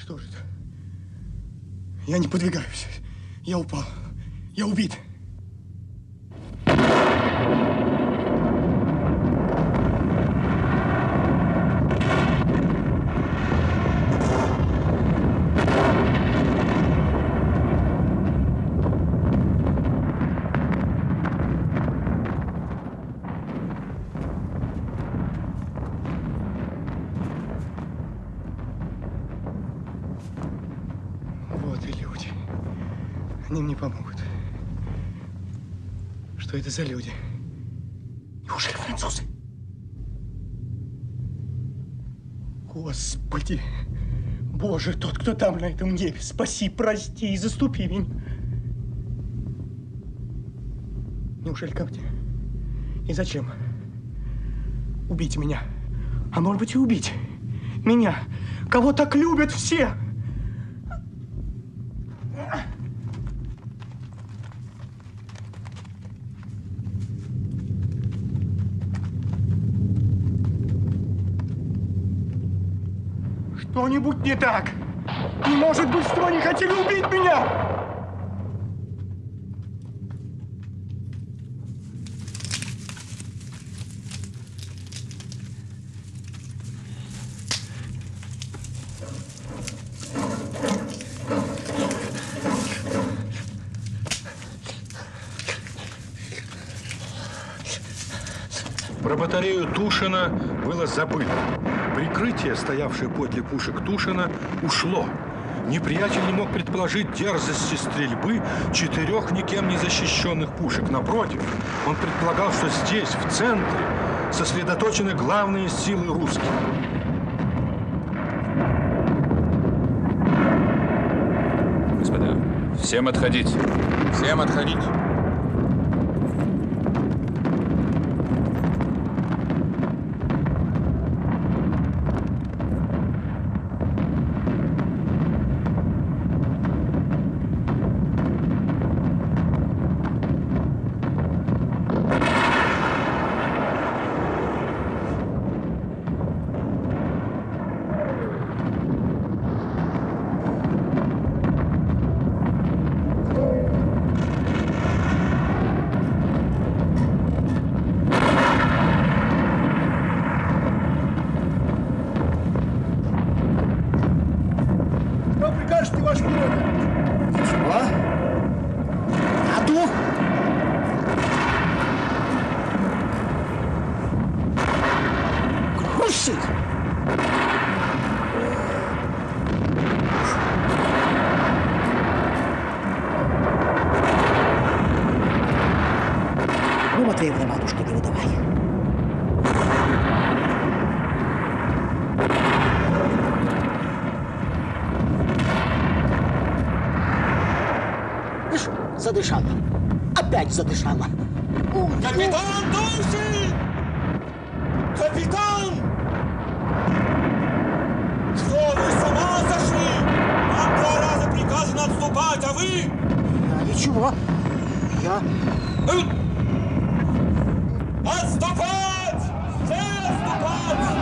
Что же это? Я не подвигаюсь. Я упал. Я убит. Вот и люди. Они мне помогут. Что это за люди? Неужели французы? Господи, Боже, тот, кто там на этом небе, спаси, прости и заступи меня. Неужели ко мне? И зачем? Убить меня. А может быть и убить меня, кого так любят все. Что-нибудь не так. Не может быть, что они хотели убить меня. Про батарею Тушина было забыто. Прикрытие, стоявшее подле пушек Тушина, ушло. Неприятель не мог предположить дерзости стрельбы 4 никем не защищенных пушек. Напротив, он предполагал, что здесь, в центре, сосредоточены главные силы русских. Господа, всем отходить. Всем отходить. Ну, Матвеевна, матушка, не выдавай. Задышала. Опять задышала. Капитан Тушин! Капитан! Что вы с ума сошли? Нам 2 раза приказано отступать, а вы? Я ничего. Я... Отступать! Все отступать!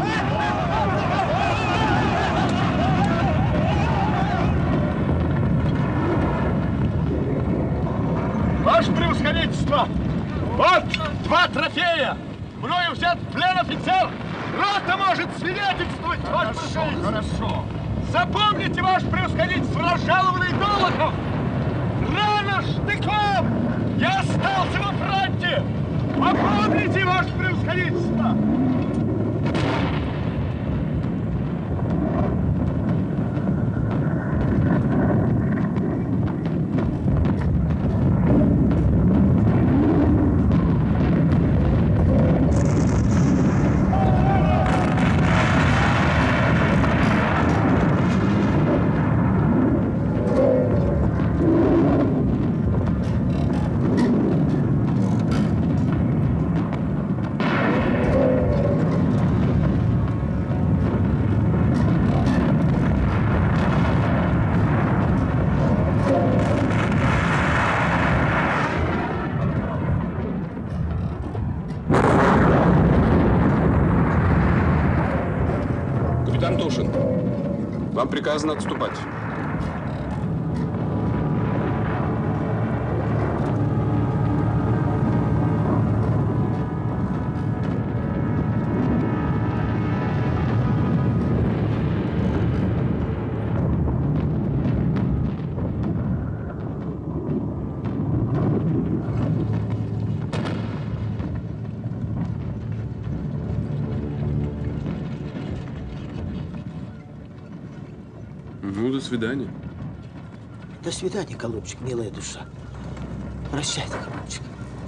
Ваше превосходительство! Вот 2 трофея! Мною взят в плен офицер! Рота может свидетельствовать, ваше превосходительство! Хорошо! Запомните, ваше превосходительство, разжалованный Долохов! Рано штыком! Я остался во фронте! Попомните, ваше превосходительство! Капитан Тушин, Вам приказано отступать. Ну, до свидания. До свидания, голубчик, милая душа. Прощайте, голубчик.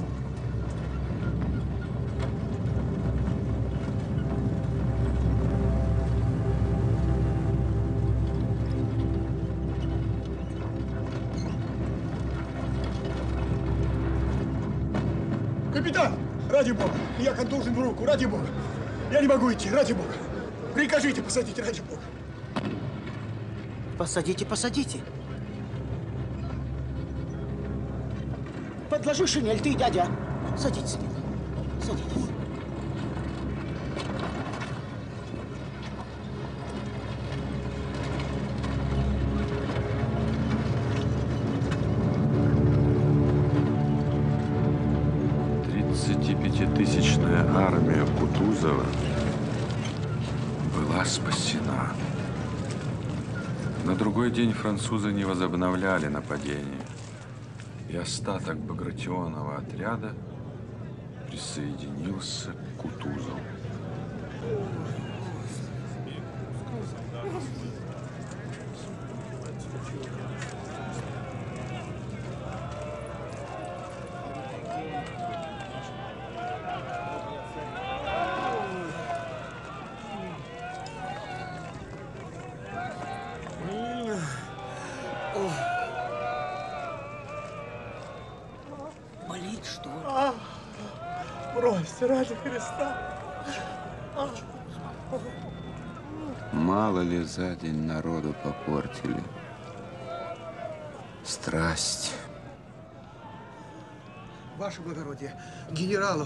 Капитан, ради бога, я контужен в руку, ради бога. Я не могу идти, ради бога. Прикажите посадить, ради бога. Посадите, посадите. Подложи шинель, ты, дядя. Садитесь, милый. Садитесь. Тридцатипятитысячная армия Кутузова была спасена. На другой день французы не возобновляли нападение, и остаток Багратионова отряда присоединился к Кутузову. Болит, что ли? Брось, ради Христа. Мало ли за день народу попортили. Страсть. Ваше благородие, генералу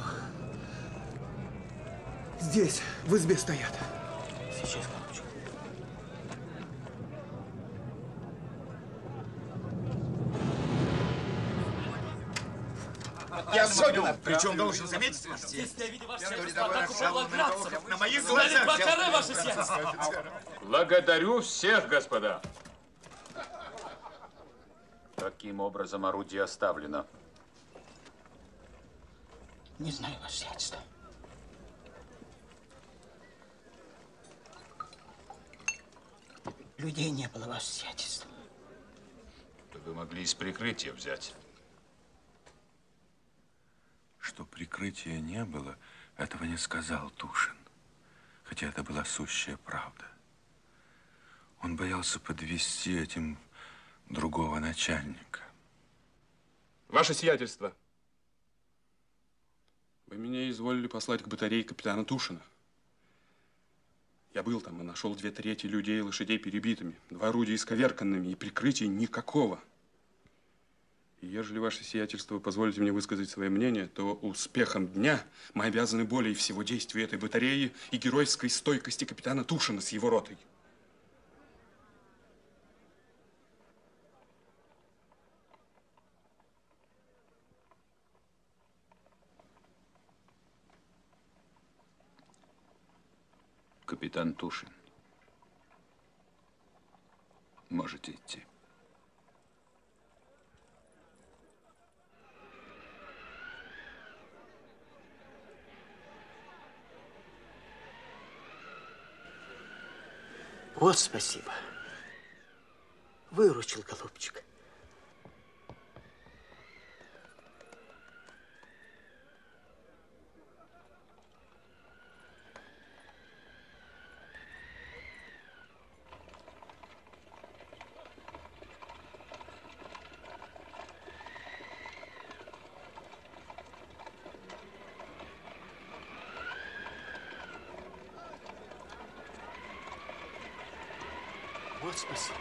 здесь, в избе стоят. Сейчас, голубчик. Я особенно, причем должен заметить, на моих глазах. Благодарю всех, господа. Каким образом орудие оставлено? Не знаю, ваше сиятельство. Людей не было, ваше сиятельство. Да вы могли из прикрытия взять. Что прикрытия не было, этого не сказал Тушин, хотя это была сущая правда. Он боялся подвести этим другого начальника. Ваше сиятельство, вы меня изволили послать к батарее капитана Тушина. Я был там и нашел 2/3 людей и лошадей перебитыми, 2 орудия исковерканными и прикрытия никакого. И ежели ваше сиятельство вы позволите мне высказать свое мнение, то успехом дня мы обязаны более всего действию этой батареи и геройской стойкости капитана Тушина с его ротой. Капитан Тушин, можете идти. Вот спасибо. Выручил, голубчик. Вот спасибо.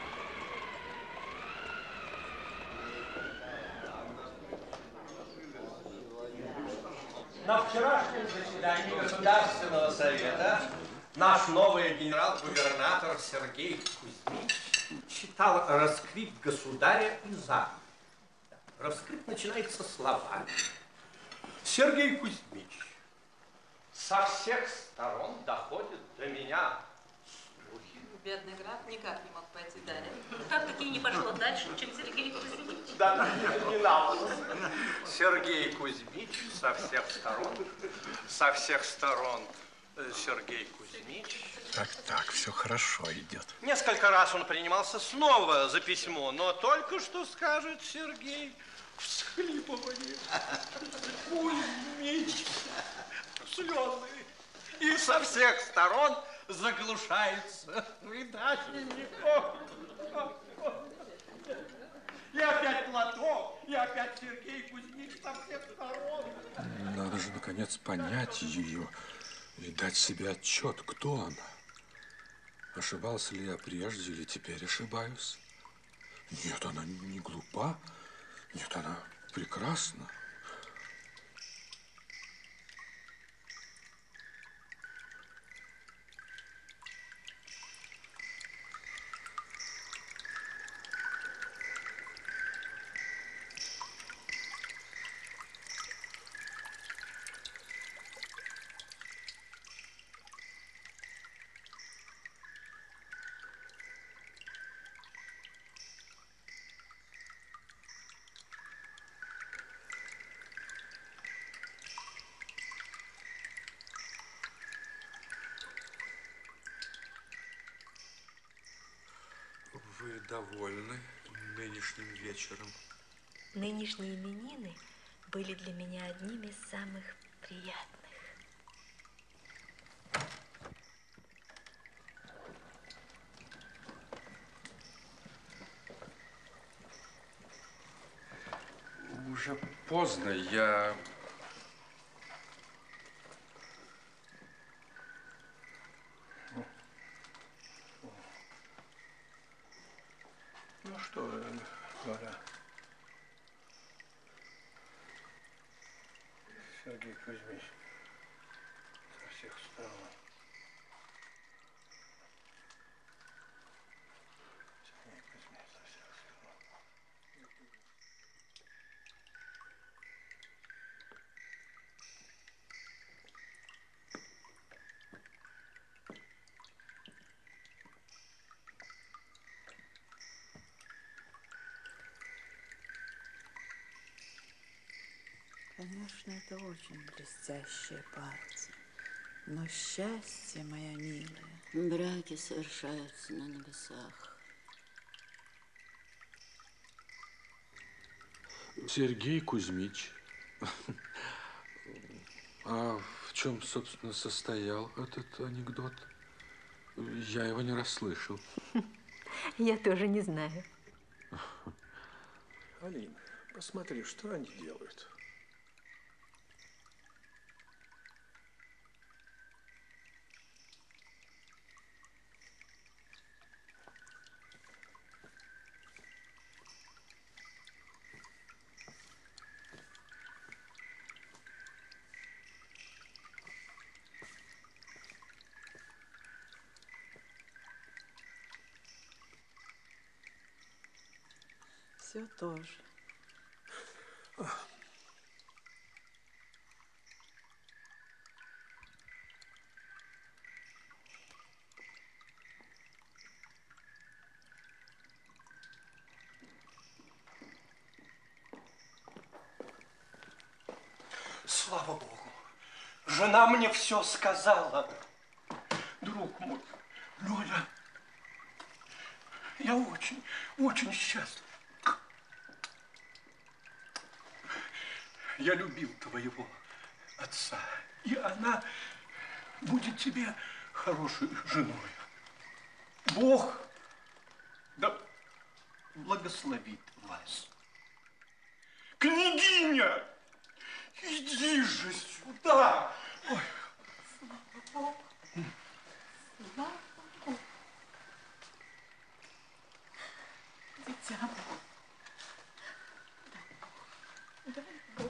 На вчерашнем заседании Государственного совета Наш новый генерал-губернатор Сергей Кузьмич читал раскрит государя из армии. Раскрит начинается словами. Сергей Кузьмич, со всех сторон доходит до меня слухи. Бедный граф никак не мог пойти далее. Как-таки не пошло дальше, чем Сергей Кузьмич. Да, не надо. Сергей Кузьмич со всех сторон Сергей Кузьмич. Так, все хорошо идет. Несколько раз он принимался снова за письмо, но только что скажет Сергей всхлипывание. Кузьмич, слезы. И со всех сторон заглушается рыдание. И опять платок, и опять Сергей Кузьмич со всех сторон. Надо же, наконец, понять ее и дать себе отчет, кто она. Ошибался ли я прежде или теперь ошибаюсь? Нет, она не глупа. Нет, она прекрасна. Вы довольны нынешним вечером? Нынешние именины были для меня одними из самых приятных. Уже поздно, я... Ну что, Лора? Сергей Кузьмич со всех сторон. Сергей Кузьмич со всех сторон. Конечно, это очень блестящая партия. Но счастье, моя милая... Браки совершаются на небесах. Сергей Кузьмич. А в чем, собственно, состоял этот анекдот? Я его не расслышал. Я тоже не знаю. Алина, посмотри, что они делают. Все тоже. Слава Богу, жена мне все сказала. Друг мой, Лёля, я очень, очень счастлив. Я любил твоего отца, и она будет тебе хорошей женой. Бог да благословит вас. Княгиня, иди же сюда. Ой. Дитя мое. Дай Бог.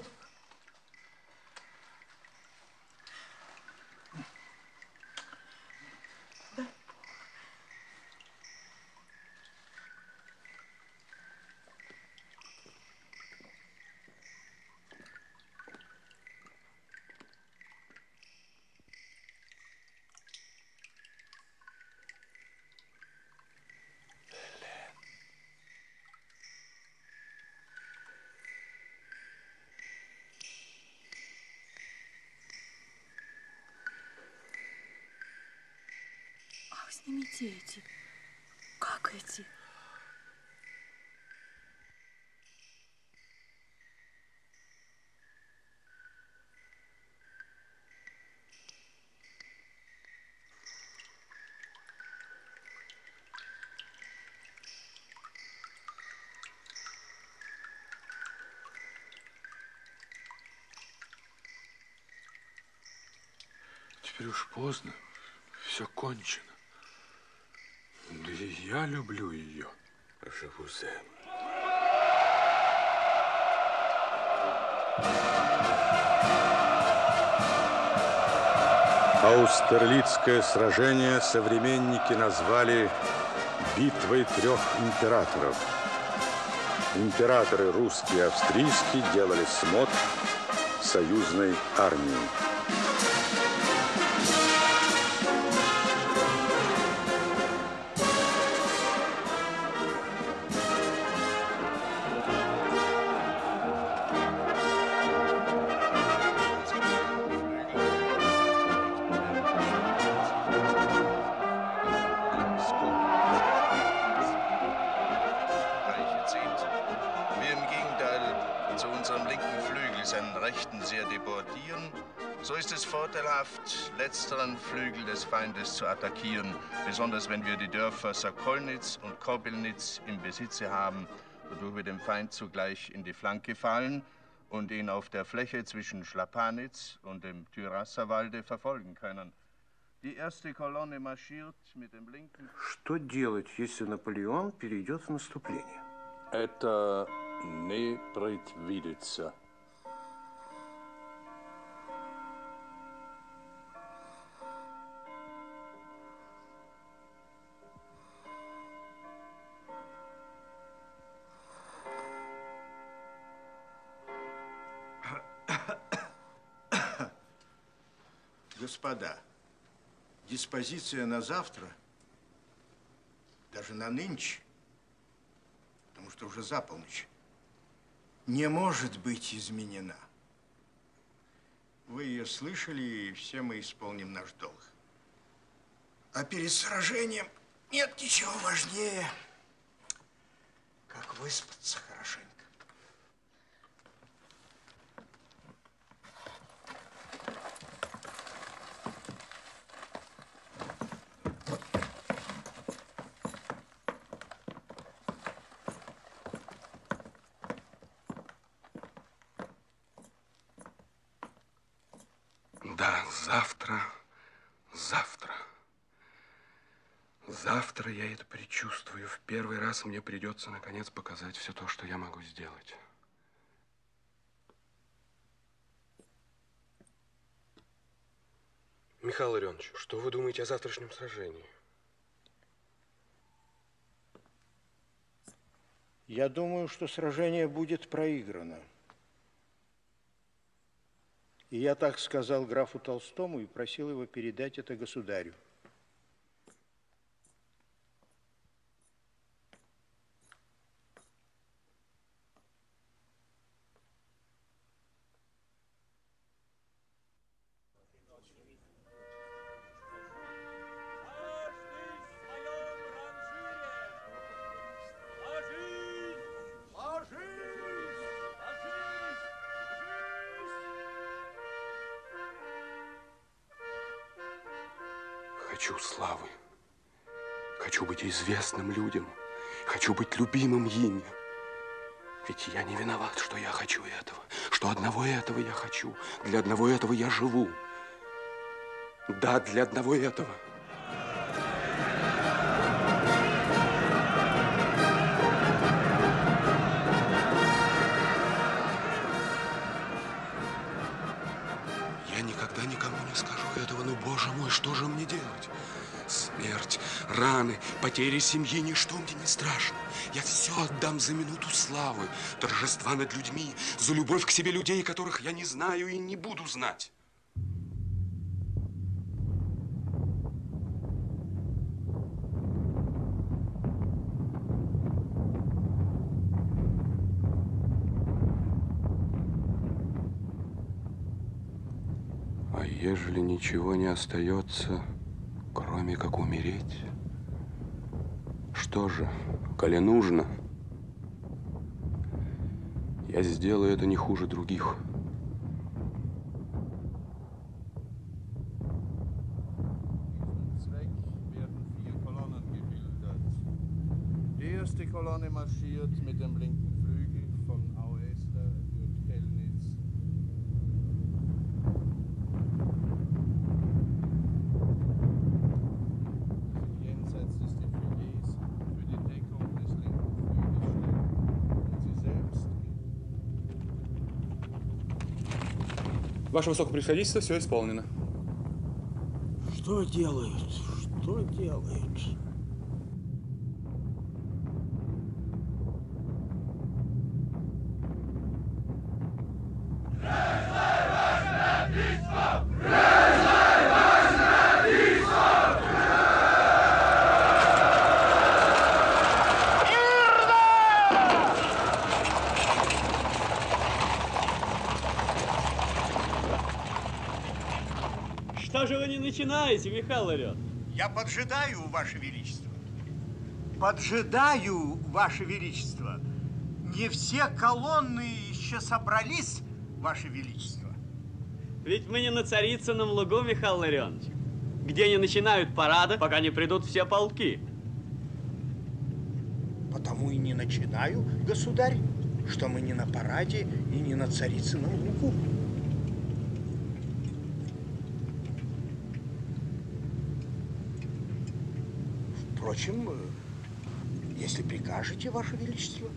ними дети. Как эти? Теперь уж поздно, все кончено. Да и я люблю ее. Живузе. Аустерлицкое сражение современники назвали битвой трех императоров. Императоры русский и австрийский делали смотр союзной армии. So ist es vorteilhaft, letzteren Flügel des Feindes zu attackieren, besonders wenn wir die Dörfer Sokolnitz und Kobelnitz im Besitze haben, wodurch wir dem Feind zugleich in die Flanke fallen und ihn auf der Fläche zwischen Schlapanitz und dem Thyrasserwalde verfolgen können. Die erste Kolonne marschiert mit dem linken... Что делать, если Наполеон перейдет в наступление? Это не предвидится. Господа, диспозиция на завтра, даже на нынче, потому что уже за полночь, не может быть изменена. Вы ее слышали, и все мы исполним наш долг. А перед сражением нет ничего важнее, как выспаться хорошенько. Да, завтра. Завтра я это предчувствую. В первый раз мне придется, наконец, показать все то, что я могу сделать. Михаил Ларионович, что вы думаете о завтрашнем сражении? Я думаю, что сражение будет проиграно. И я так сказал графу Толстому и просил его передать это государю. Хочу славы. Хочу быть известным людям. Хочу быть любимым ими. Ведь я не виноват, что я хочу этого. Что одного этого я хочу. Для одного этого я живу. Да, для одного этого. Я никогда никому не скажу этого, но, Боже мой, что же мне делать? Смерть, раны, потери семьи, ничто мне не страшно. Я все отдам за минуту славы, торжества над людьми, за любовь к себе людей, которых я не знаю и не буду знать. А ежели ничего не остается, кроме как умереть. Что же, коли нужно, я сделаю это не хуже других. Die erste Kolonne marschiert mit dem linken Flügel von Auester durch Kellnitz. Jenseits des Defilés für die Deckung des linken Flügels stellen und sie selbst. Ваше Высокопревосходительство, все исполнено. Что делают? Что делают? Что же вы не начинаете, Михаил Ларион? Я поджидаю, Ваше Величество. Поджидаю, Ваше Величество. Не все колонны еще собрались, Ваше Величество. Ведь мы не на Царицыном лугу, Михаил Ларионович, где не начинают парада, пока не придут все полки. Потому и не начинаю, государь, что мы не на параде и не на Царицыном лугу. Впрочем, если прикажете, Ваше Величество.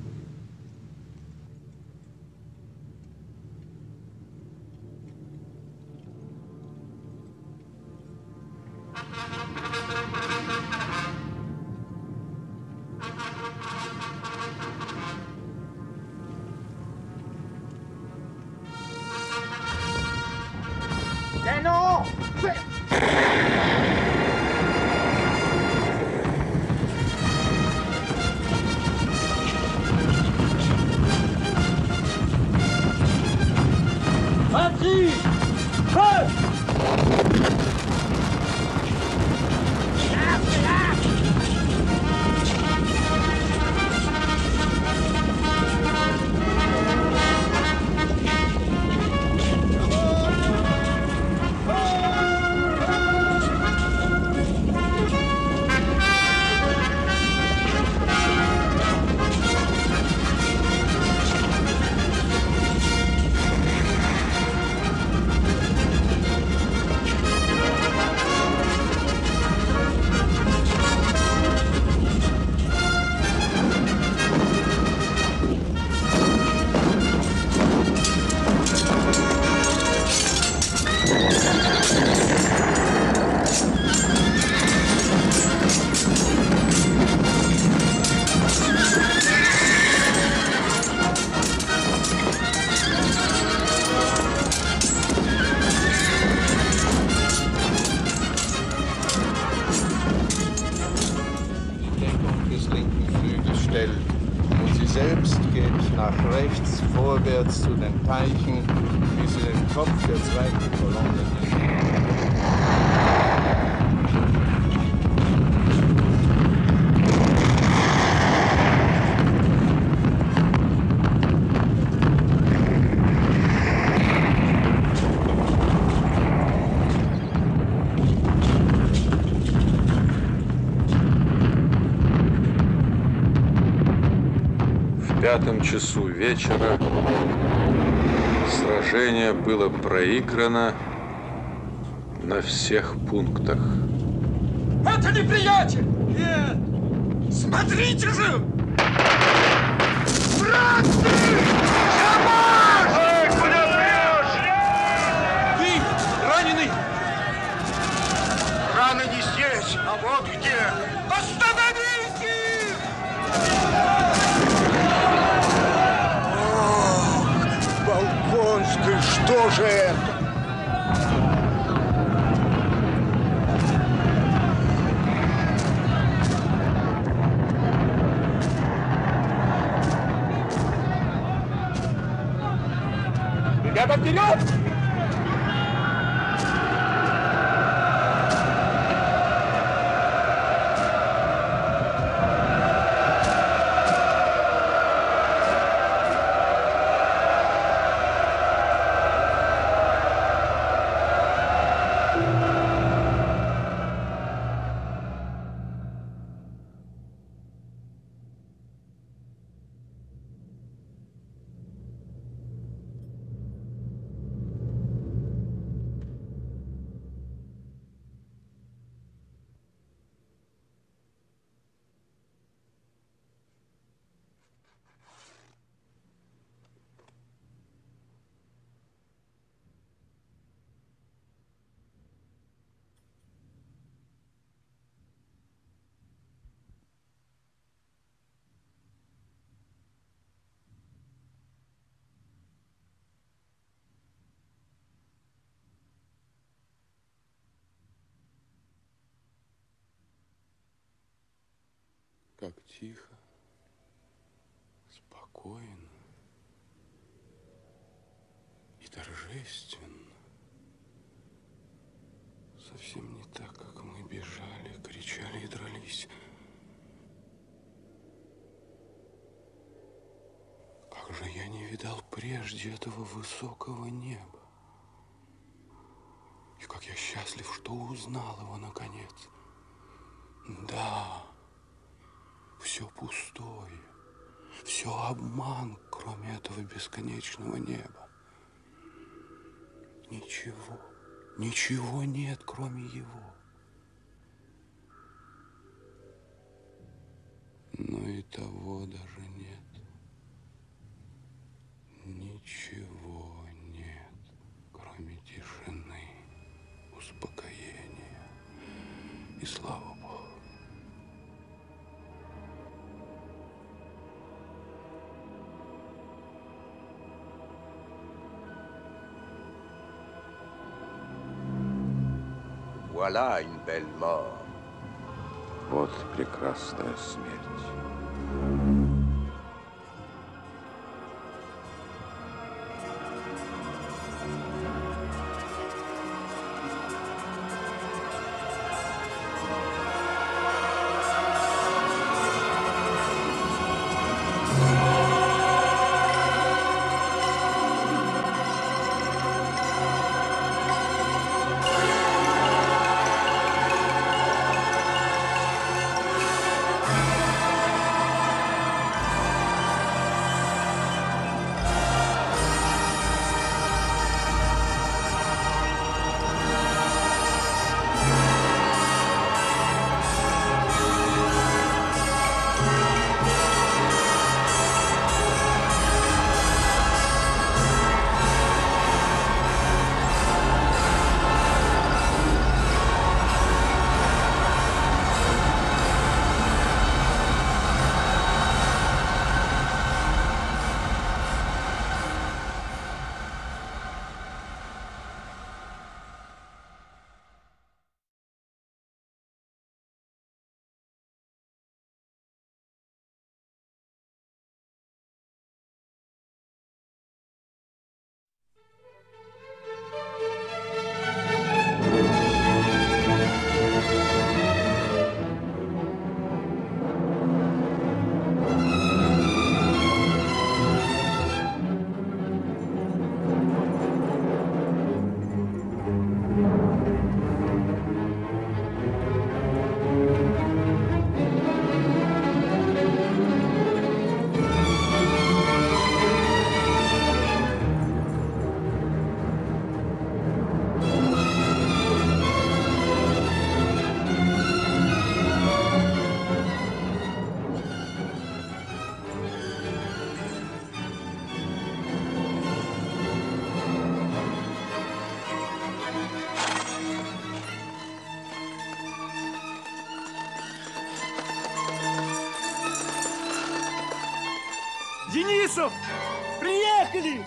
Vorwärts zu den Teichen, bis sie den Kopf der zweiten Kolonne nehmen. В 5 часу вечера сражение было проиграно на всех пунктах. Это неприятель! Нет! Смотрите же! Братцы! Шабаш! Эй, куда прешь? Ты раненый? Раны не здесь, а вот где. Остановите! Болконский, что же это? Ребята, вперед! Как тихо, спокойно и торжественно. Совсем не так, как мы бежали, кричали и дрались. Как же я не видал прежде этого высокого неба. И как я счастлив, что узнал его наконец. Да, все пустое, все обман, кроме этого бесконечного неба. Ничего, ничего нет, кроме его. Но и того даже нет. Ничего нет, кроме тишины, успокоения и слава Богу. Voilà une belle mort. Вот прекрасная смерть. Денисов! Приехали!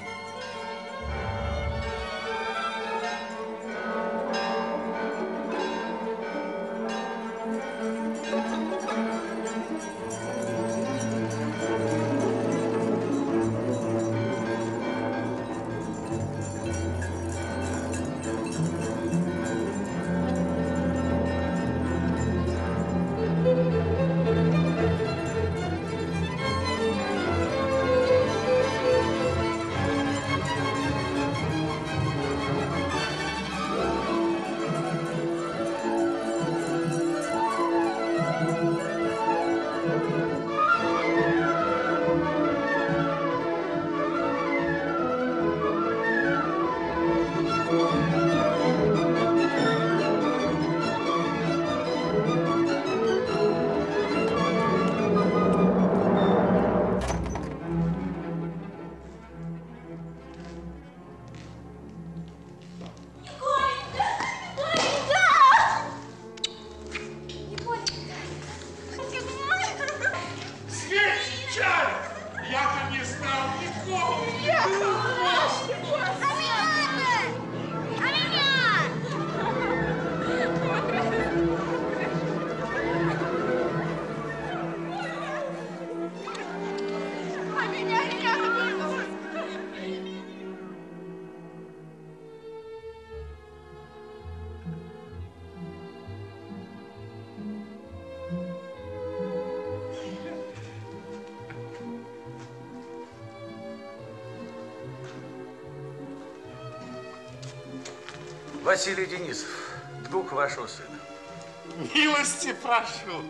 Василий Денисов, друг вашего сына. Милости прошу.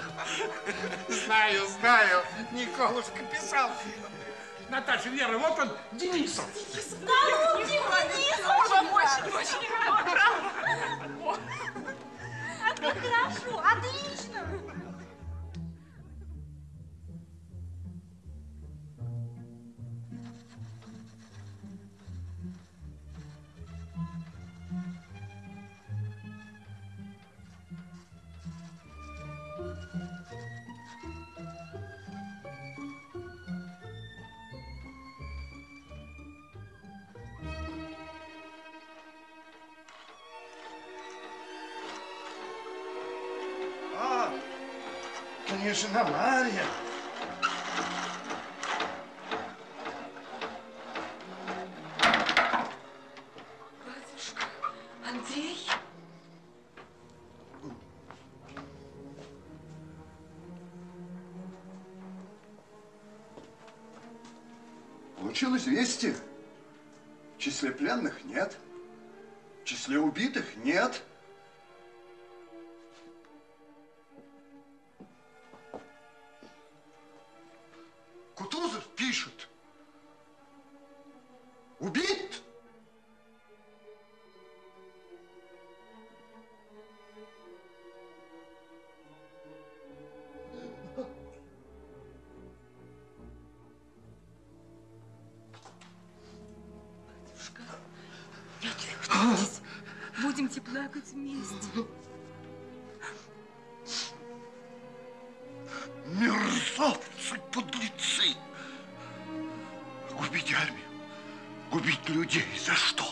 Знаю, знаю. Николушка писал. Наташа, Вера, вот он, Денисов. Ну, Денисов, помощник. Очень хорошо, отлично. Княжна Марья. Батюшка, Андрей? Получил известие. В числе пленных нет. В числе убитых нет. Кутузов пишет. Убит? Батюшка, не отвертитесь. Будемте плакать вместе. Мерзавцы, подлецы! Губить армию, губить людей. За что?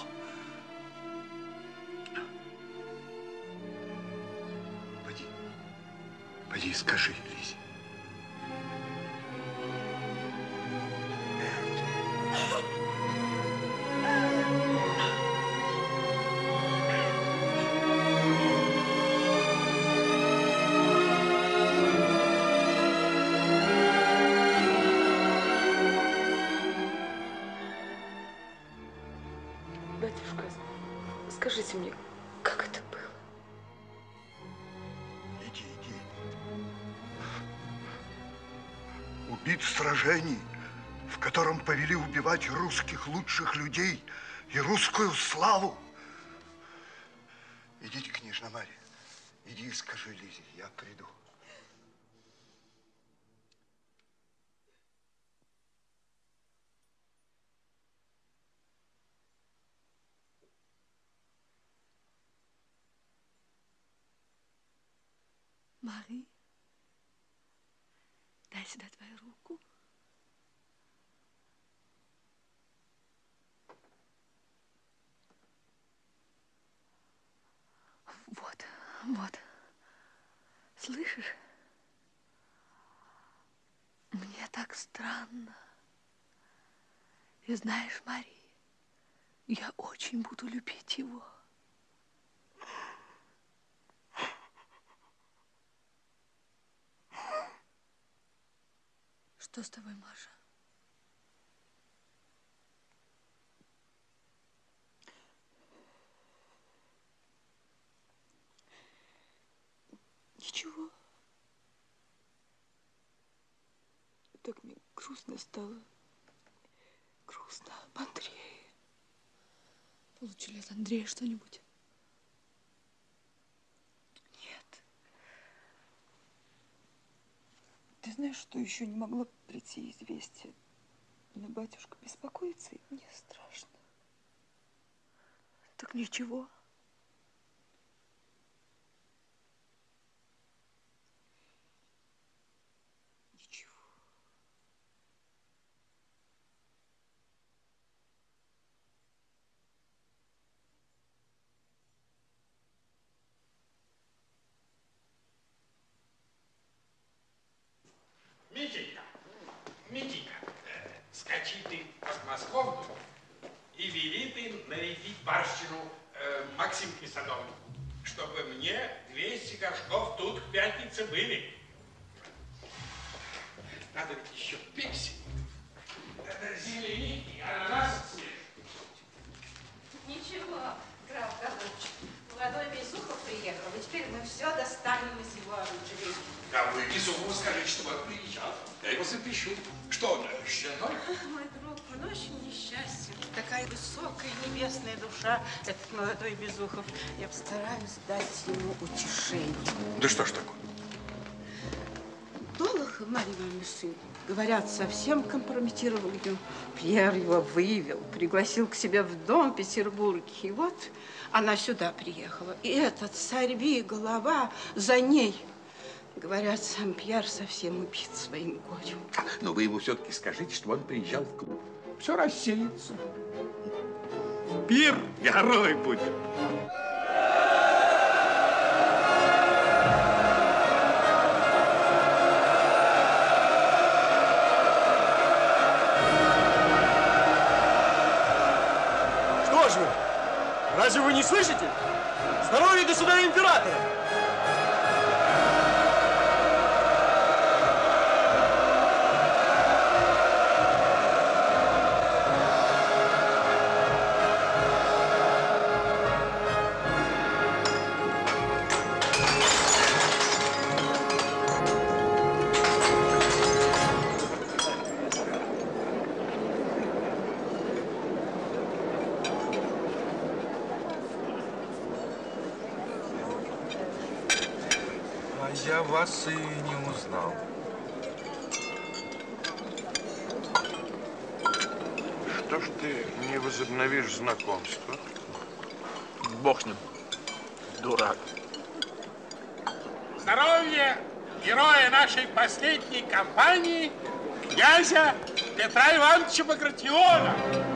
Пойди, скажи Лизе. Батюшка, скажите мне, как это было? Иди. Убит в сражении, в котором повели убивать русских лучших людей и русскую славу. Идите, княжна Марья, иди и скажи Лизе, я приду. Мари, дай сюда твою руку. Вот. Слышишь? Мне так странно. И знаешь, Мари, я очень буду любить его. Что с тобой, Маша? Ничего. Так мне грустно стало. Грустно об Андрее. Получили от Андрея что-нибудь? Нет. Ты знаешь, что еще не могло прийти известие? Но батюшка беспокоится, и мне страшно. Так ничего. Ничего. Митенька, скачи ты в Москву и вели ты нарядить барщину Максимке Садовой, чтобы мне 200 горшков тут к пятнице были. Надо ведь еще пикси, зеленики, ананасы. Ничего, граф, молодой Безухов приехал, и теперь мы все достанем из его оранжереи. А вы Безухову скажите, чтобы он приезжал. Я его запишу. Что он, щенок? Мой друг, он очень несчастен. Такая высокая небесная душа, этот молодой Безухов. Я постараюсь дать ему утешение. Да что ж такое? Долохов, Марья Ивановна, сын, говорят, совсем компрометировал его. Пьер его вывел, пригласил к себе в дом в Петербурге. И вот она сюда приехала. И этот сорви-голова за ней. Говорят, сам Пьер совсем убит своим горем. Но вы ему все-таки скажите, что он приезжал в клуб. Все рассеется. Пир герой будет. Что же вы? Разве вы не слышите? Здоровье государя-императора! Я вас и не узнал. Что ж ты не возобновишь знакомство? Бог с ним, дурак. Здоровье героя нашей последней кампании, князя Петра Ивановича Багратиона!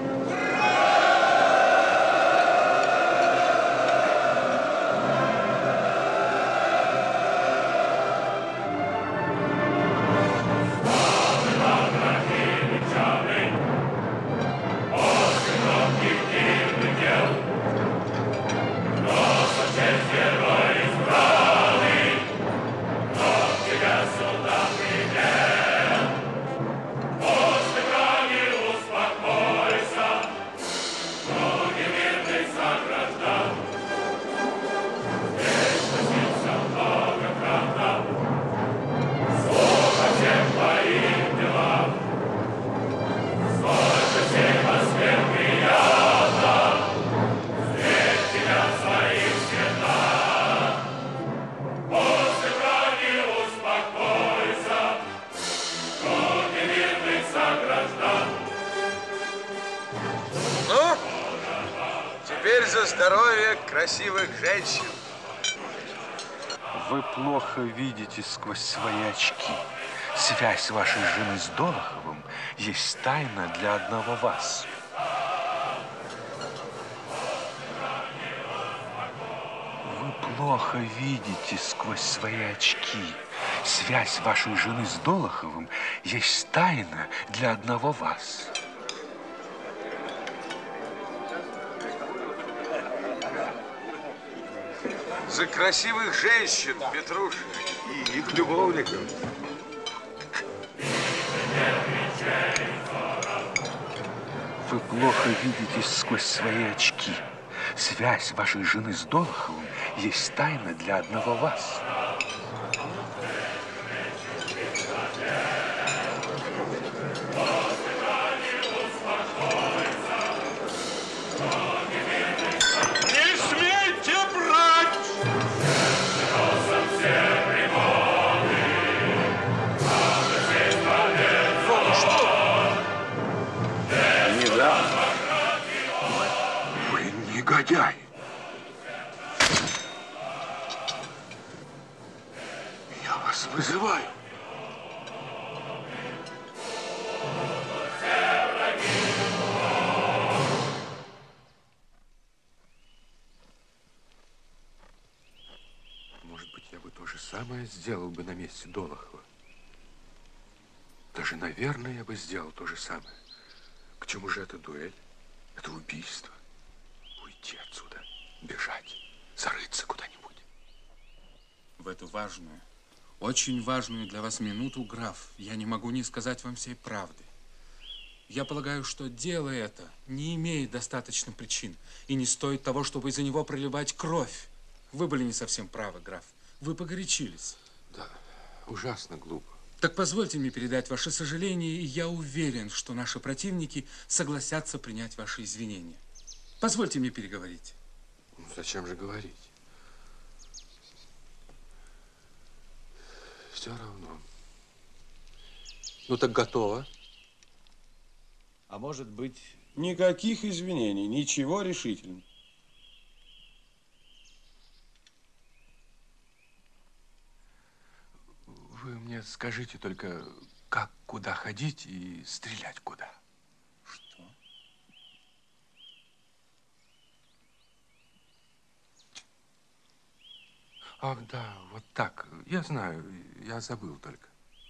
Здоровье красивых женщин. Вы плохо видите сквозь свои очки. Связь вашей жены с Долоховым есть тайна для одного вас. Вы плохо видите сквозь свои очки. Связь вашей жены с Долоховым есть тайна для одного вас. За красивых женщин, Петруша, и их любовников. Вы плохо видите сквозь свои очки. Связь вашей жены с Долоховым есть тайна для одного вас. Негодяй! Я вас вызываю. Может быть, я бы то же самое сделал бы на месте Долохова. Даже, наверное, я бы сделал то же самое. К чему же эта дуэль? Это убийство. Уйти отсюда, бежать, зарыться куда-нибудь. В эту важную, очень важную для вас минуту, граф, я не могу не сказать вам всей правды. Я полагаю, что дело это не имеет достаточно причин и не стоит того, чтобы из-за него проливать кровь. Вы были не совсем правы, граф. Вы погорячились. Да, ужасно глупо. Так позвольте мне передать ваши сожаления, и я уверен, что наши противники согласятся принять ваши извинения. Позвольте мне переговорить. Ну, зачем же говорить? Все равно. Ну так готово. А может быть... Никаких извинений, ничего решительно. Вы мне скажите только, как, куда ходить и стрелять куда. Что? Ах, да, вот так. Я знаю, я забыл только.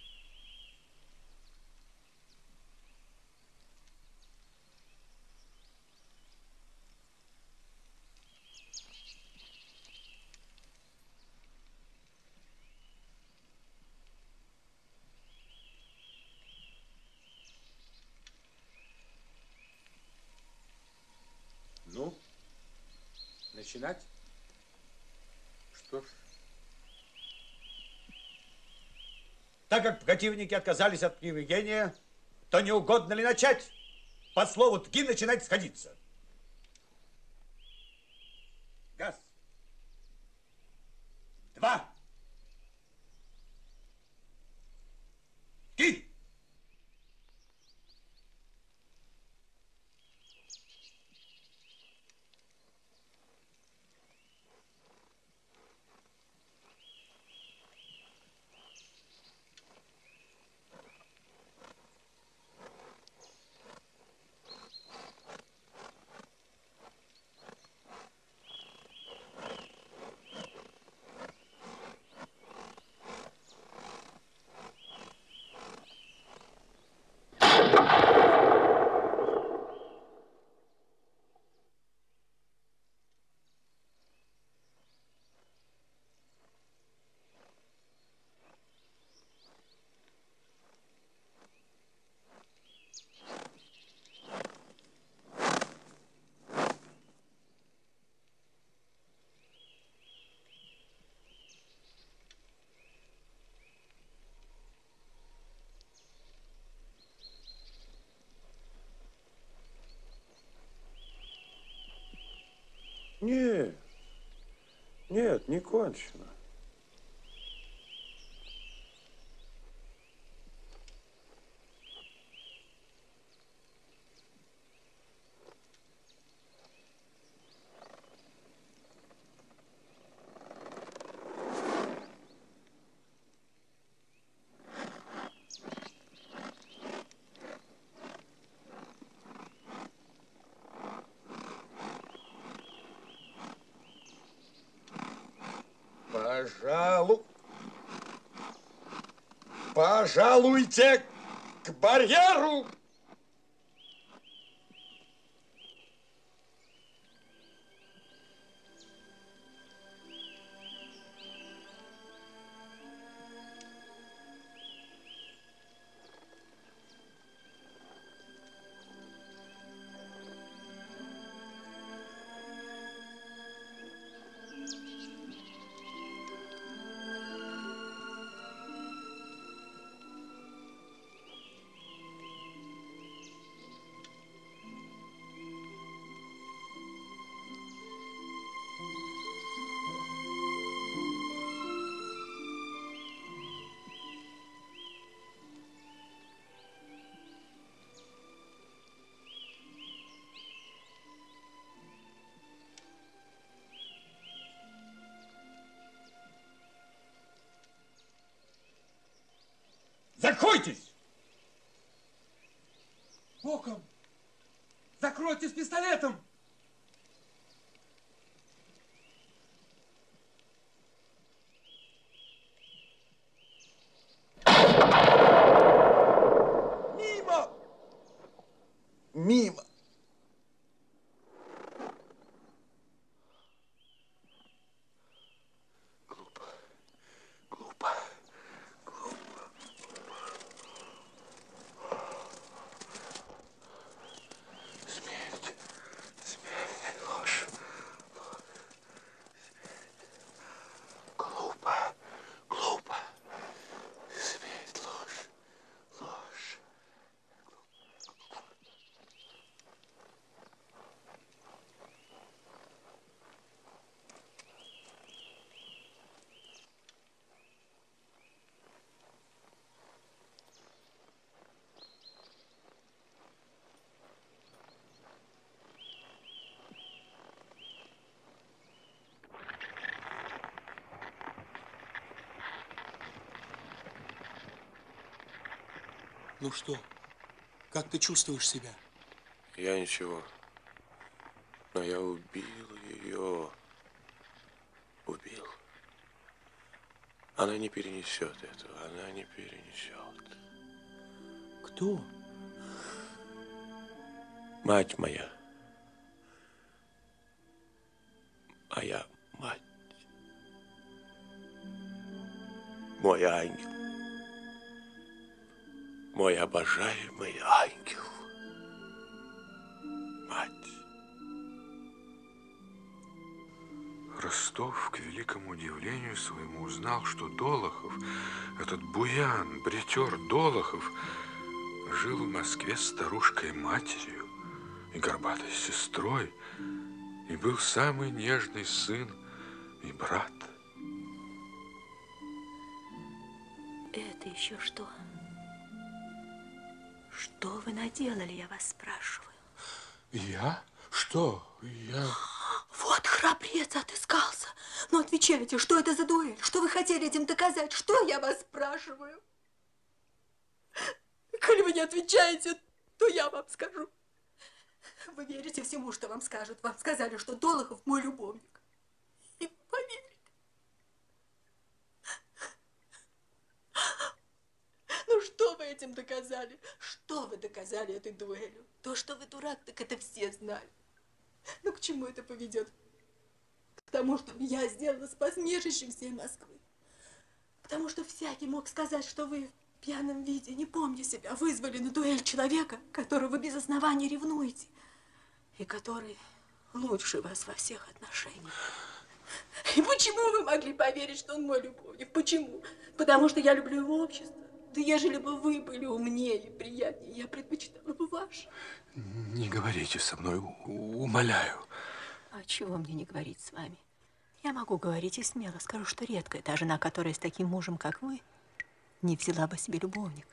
Ну, начинать? Что ж. Так как противники отказались от приведения, то не угодно ли начать? По слову «тги» начинать сходиться. Газ. 2. Тги. Нет, нет, не кончено. Пожалуйте к барьеру! Закройтесь! Боком! Закройте с пистолетом! Мимо! Мимо! Ну что, как ты чувствуешь себя? Я ничего. Но я убил ее. Убил. Она не перенесет этого. Она не перенесет. Кто? Мать моя. Моя мать. Мой ангел. Мой обожаемый ангел. Мать. Ростов, к великому удивлению своему, узнал, что Долохов, этот буян, бритер Долохов, жил в Москве с старушкой-матерью и горбатой сестрой, и был самый нежный сын и брат. Это еще что? Что вы наделали, я вас спрашиваю? Я? Что? Я... Вот храбрец отыскался. Ну, отвечайте, что это за дуэль? Что вы хотели этим доказать? Что я вас спрашиваю? Коли вы не отвечаете, то я вам скажу. Вы верите всему, что вам скажут. Вам сказали, что Долохов мой любовник. И поверили. Ну, что вы этим доказали? Что вы доказали этой дуэлью? То, что вы дурак, так это все знали. Ну, к чему это поведет? К тому, что я сделала с посмешищем всей Москвы. Потому что всякий мог сказать, что вы в пьяном виде, не помня себя, вызвали на дуэль человека, которого вы без основания ревнуете, и который лучше вас во всех отношениях. И почему вы могли поверить, что он мой любовник? Почему? Потому что я люблю его общество. Да ежели бы вы были умнее и приятнее, я предпочитала бы ваше. Не говорите со мной, умоляю. А чего мне не говорить с вами? Я могу говорить и смело скажу, что редкая та жена, которая с таким мужем, как вы, не взяла бы себе любовников.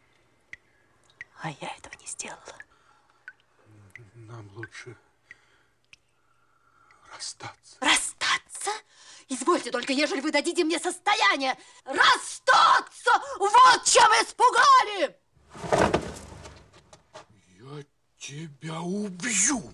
А я этого не сделала. Нам лучше расстаться. Расстаться? Извольте только, ежели вы дадите мне состояние. Расстаться! Вот чем испугали! Я тебя убью!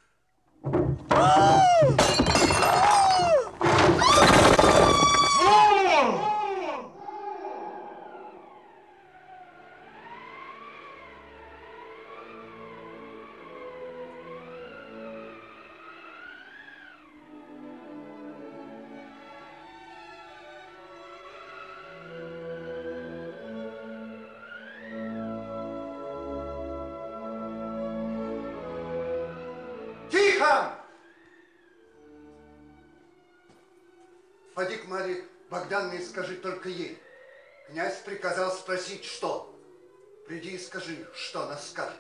Тихо! Поди к Марье Богдановне и скажи только ей. Князь приказал спросить, что. Приди и скажи, что она скажет.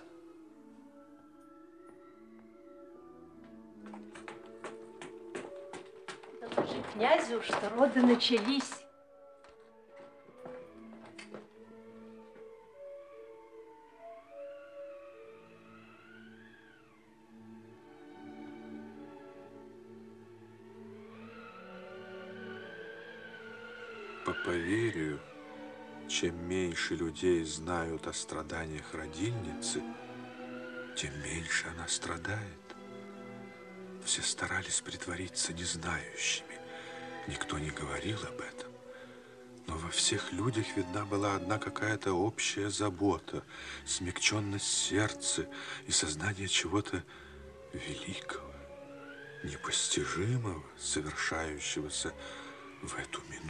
Доложи князю, что роды начались. По поверью, чем меньше людей знают о страданиях родильницы, тем меньше она страдает. Все старались притвориться незнающими. Никто не говорил об этом. Но во всех людях видна была одна какая-то общая забота, смягченность сердца и сознание чего-то великого, непостижимого, совершающегося в эту минуту.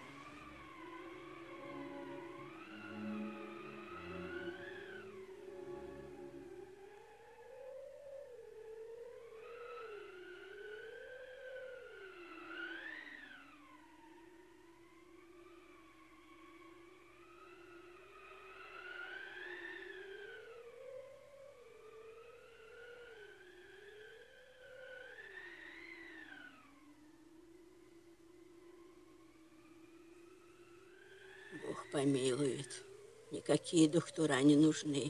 Бог помилует. Никакие доктора не нужны.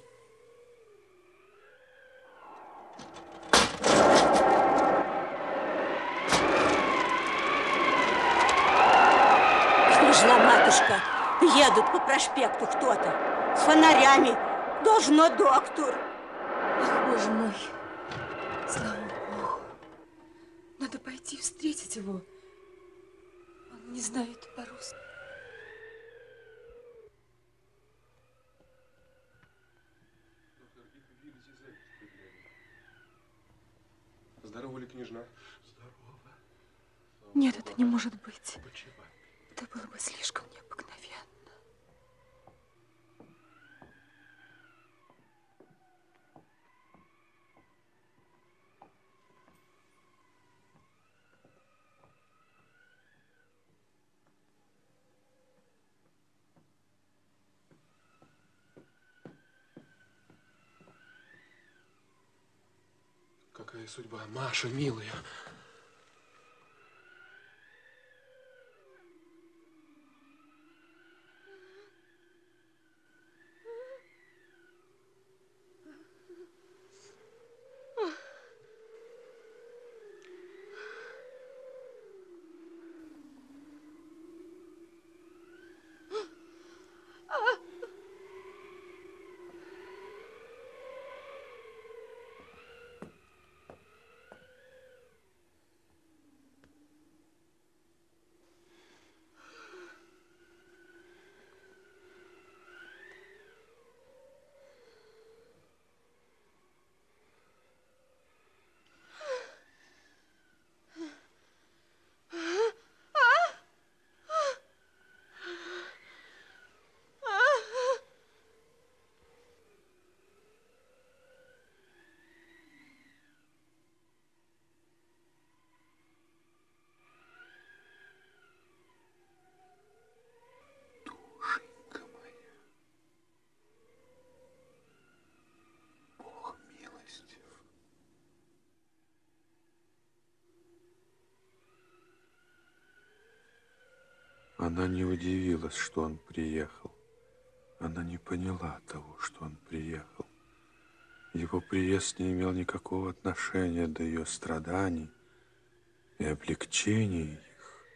Княжна матушка, едут по проспекту кто-то. с фонарями. Должно, доктор. Ах, боже мой. Слава Богу. Надо пойти встретить его. Он не знает по-русски. Здорова ли княжна? Нет, это не может быть. Это было бы слишком необыкновенно. Какая судьба, Маша, милая. Она не удивилась, что он приехал. Она не поняла того, что он приехал. Его приезд не имел никакого отношения до ее страданий и облегчения их.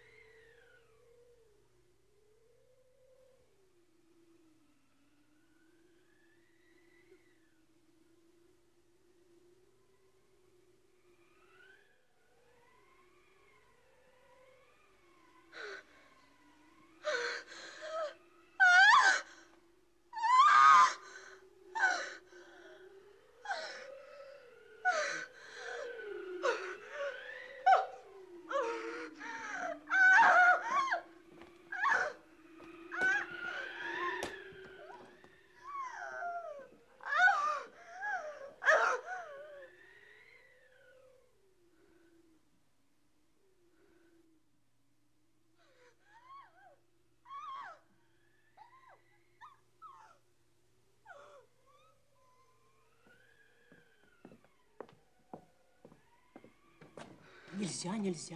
Нельзя, нельзя.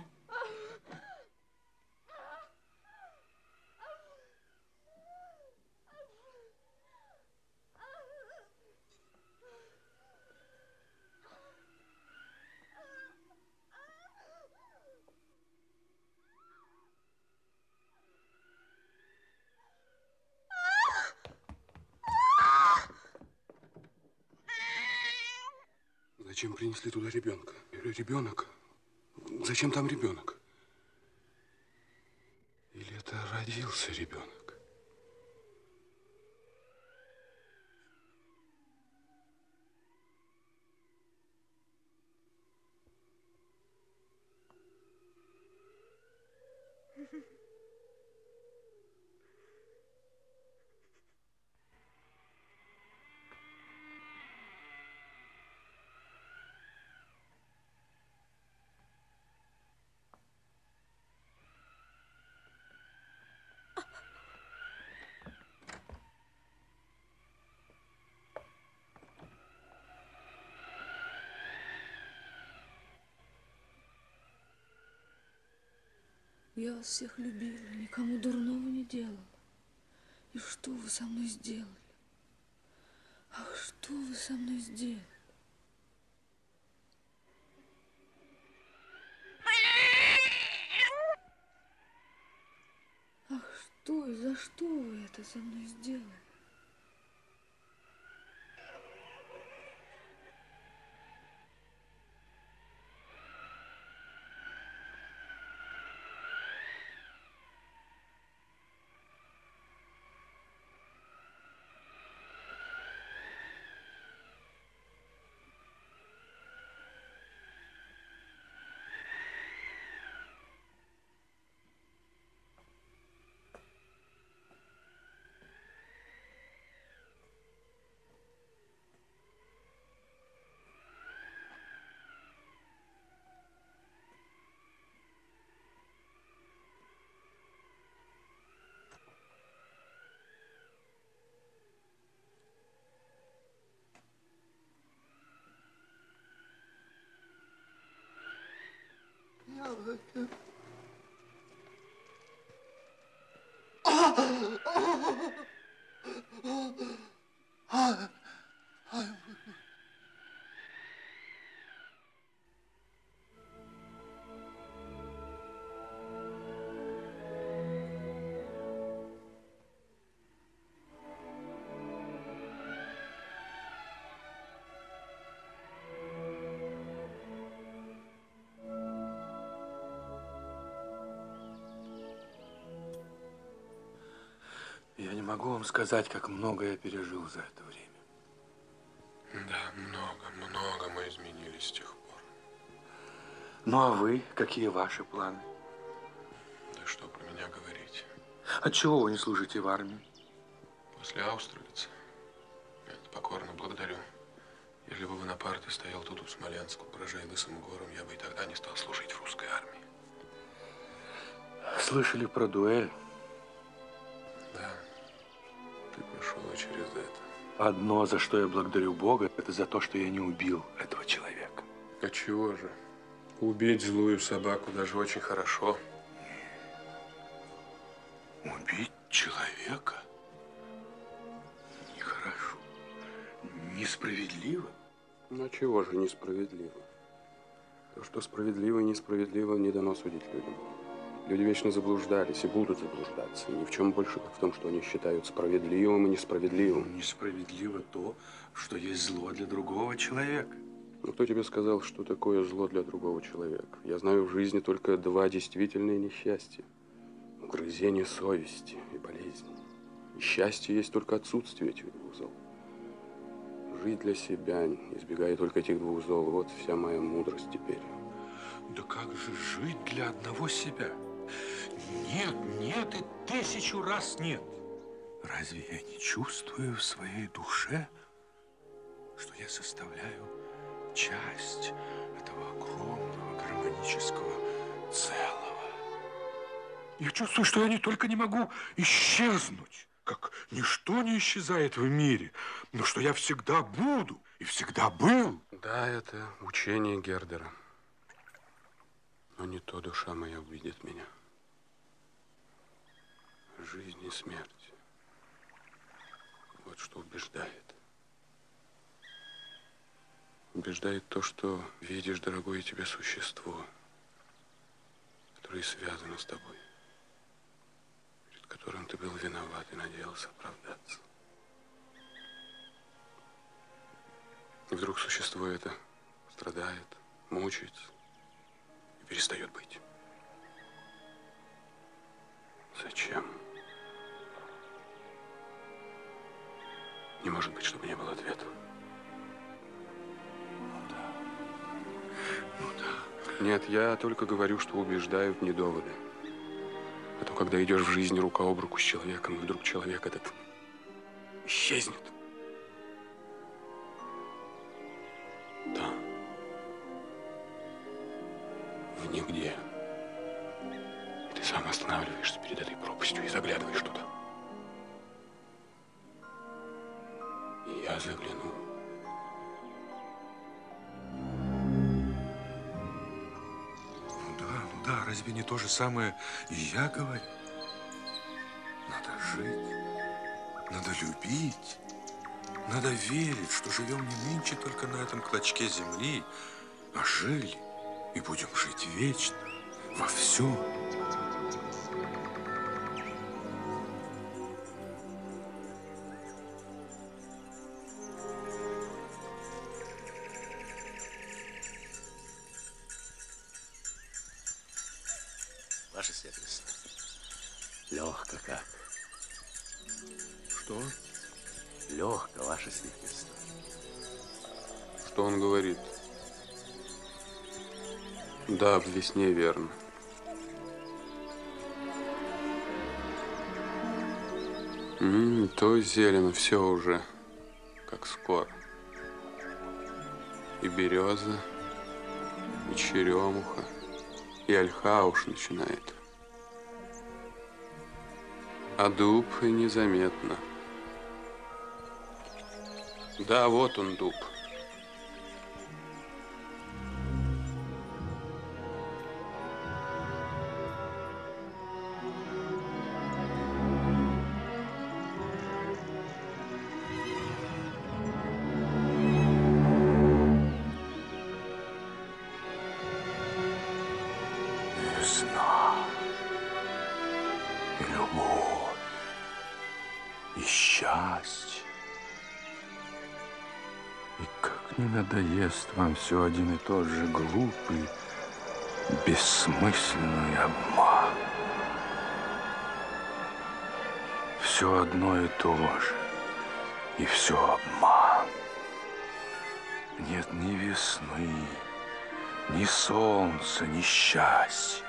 Зачем принесли туда ребенка? Ребенок? Зачем там ребенок? Или это родился ребенок? Я вас всех любила, никому дурного не делала. И что вы со мной сделали? Ах, что вы со мной сделали? Ах, что и за что вы это со мной сделали? Я не могу вам сказать, как много я пережил за это время. Да, много мы изменились с тех пор. Ну, а вы? Какие ваши планы? Да что про меня говорить? Отчего вы не служите в армии? После Аустерлица. Я это покорно благодарю. Если бы Бонапарт стоял тут, у Смоленска, поражая лысым гором, я бы и тогда не стал служить в русской армии. Слышали про дуэль? Да. Ты прошел через это. Одно, за что я благодарю Бога, это за то, что я не убил этого человека. А чего же? Убить злую собаку даже очень хорошо. Убить человека? Нехорошо. Несправедливо. Ну, чего же несправедливо? То, что справедливо и несправедливо, не дано судить людям. Люди вечно заблуждались и будут заблуждаться. Ни в чем больше, как в том, что они считают справедливым и несправедливым. Несправедливо то, что есть зло для другого человека. Но кто тебе сказал, что такое зло для другого человека? Я знаю в жизни только два действительные несчастья. Угрызение совести и болезни. И счастье есть только отсутствие этих двух зол. Жить для себя, избегая только этих двух зол, вот вся моя мудрость теперь. Да как же жить для одного себя? Нет, нет и 1000 раз нет. Разве я не чувствую в своей душе, что я составляю часть этого огромного гармонического целого? Я чувствую, что я не только не могу исчезнуть, как ничто не исчезает в мире, но что я всегда буду и всегда был. Да, это учение Гердера. Но не то душа моя увидит меня. Жизнь и смерть. Вот что убеждает. Убеждает то, что видишь дорогое тебе существо, которое связано с тобой, перед которым ты был виноват и надеялся оправдаться. И вдруг существо это страдает, мучается и перестает быть. Зачем? Не может быть, чтобы не было ответа. Ну да. Нет, я только говорю, что убеждают не доводы. А то, когда идешь в жизни рука об руку с человеком, и вдруг человек этот исчезнет. Там. В нигде. И ты сам останавливаешься перед этой пропастью и заглядываешь туда. И я загляну. Ну да, разве не то же самое и я говорю? Надо жить, надо любить, надо верить, что живем не нынче только на этом клочке земли, а жили и будем жить вечно, во всем. Ваше сиятельство. Легко как. Что? Легко, ваше сиятельство. Что он говорит? Да, в весне верно. То зелено, все уже, как скоро. И береза, и черемуха, и ольха уж начинает. А дуб и незаметно. Да, вот он, дуб. и счастье. И как не надоест вам все один и тот же глупый, бессмысленный обман. Все одно и то же, и все обман. Нет ни весны, ни солнца, ни счастья.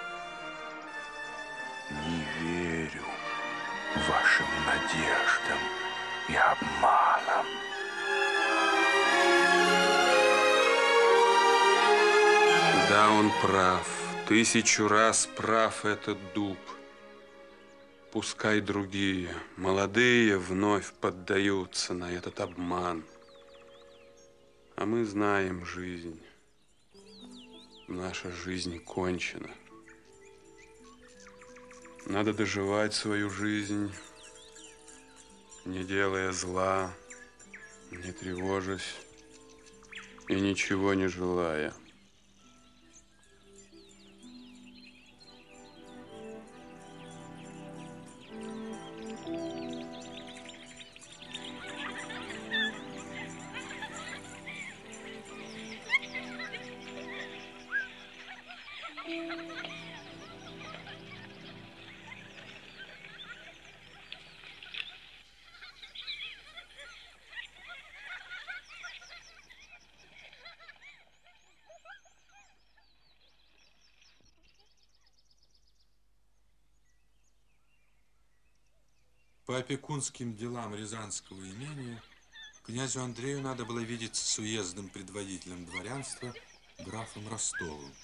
Не верю вашим надеждам и обманам. Да, он прав. 1000 раз прав этот дуб. Пускай другие, молодые, вновь поддаются на этот обман. А мы знаем жизнь. Наша жизнь кончена. Надо доживать свою жизнь, не делая зла, не тревожась и ничего не желая. По опекунским делам Рязанского имения князю Андрею надо было видеться с уездным предводителем дворянства графом Ростовым.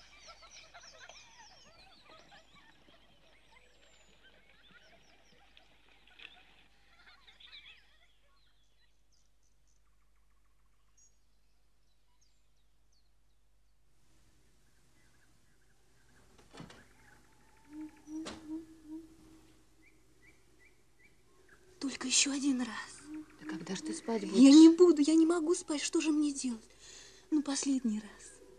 Только еще один раз. Да когда ж ты спать будешь? Я не буду, я не могу спать. Что же мне делать? Ну, последний раз.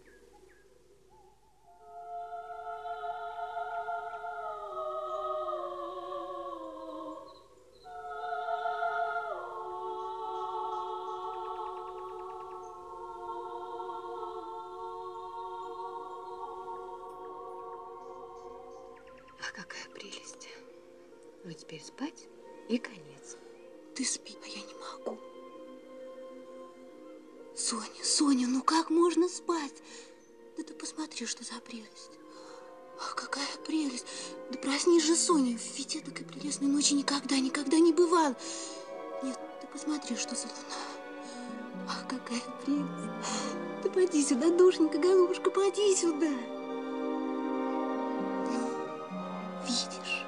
А какая прелесть. Ну, теперь спать и конец. Ты спи, а я не могу. Соня, Соня, ну как можно спать? Да ты посмотри, что за прелесть. Ах, какая прелесть. Да проснись же, Соня, ведь такой прелестной ночи никогда не бывало. Нет, ты посмотри, что за луна. Ах, какая прелесть. Да поди сюда, душенька, голубушка, поди сюда. Ну, видишь?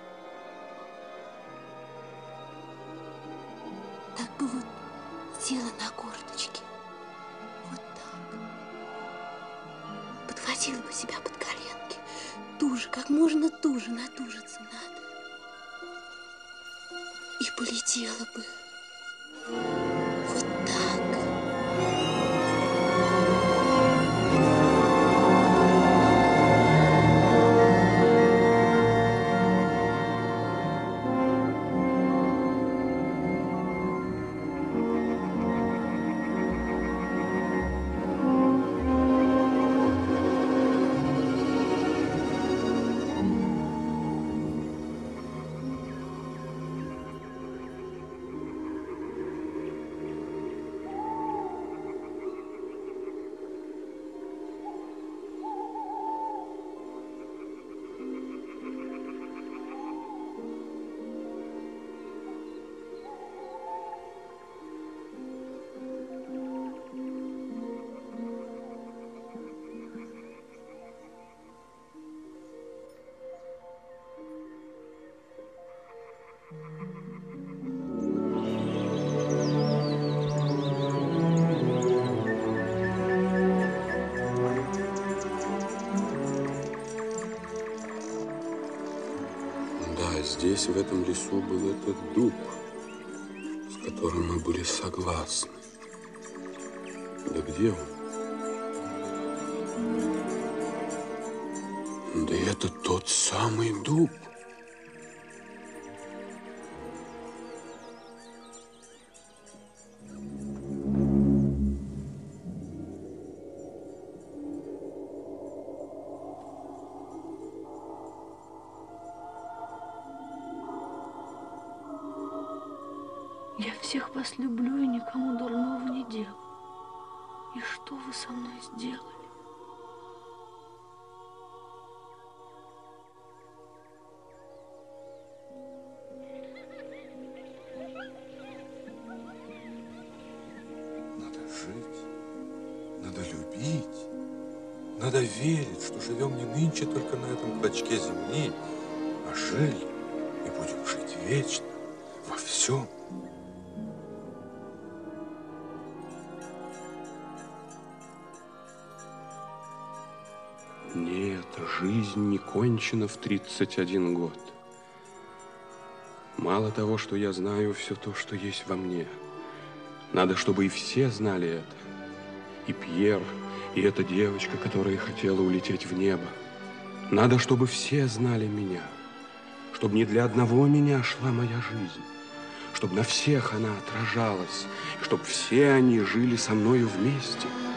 Так бы вот села на корточки. Вот так. Подхватила бы себя под коленки. Туже, как можно туже, натужиться надо. И полетела бы. Вот так. Здесь, в этом лесу, был этот дуб, с которым мы были согласны. Да где он? Да это тот самый дуб. Я всех вас люблю и никому дурного не делаю. И что вы со мной сделали? Надо жить, надо любить, надо верить, что живем не нынче только на этом клочке земли, а жили и будем жить вечно во всем. Нет, жизнь не кончена в 31 год. Мало того, что я знаю все то, что есть во мне. Надо, чтобы и все знали это. И Пьер, и эта девочка, которая хотела улететь в небо. Надо, чтобы все знали меня. Чтобы не для одного меня шла моя жизнь. Чтобы на всех она отражалась. И чтобы все они жили со мною вместе.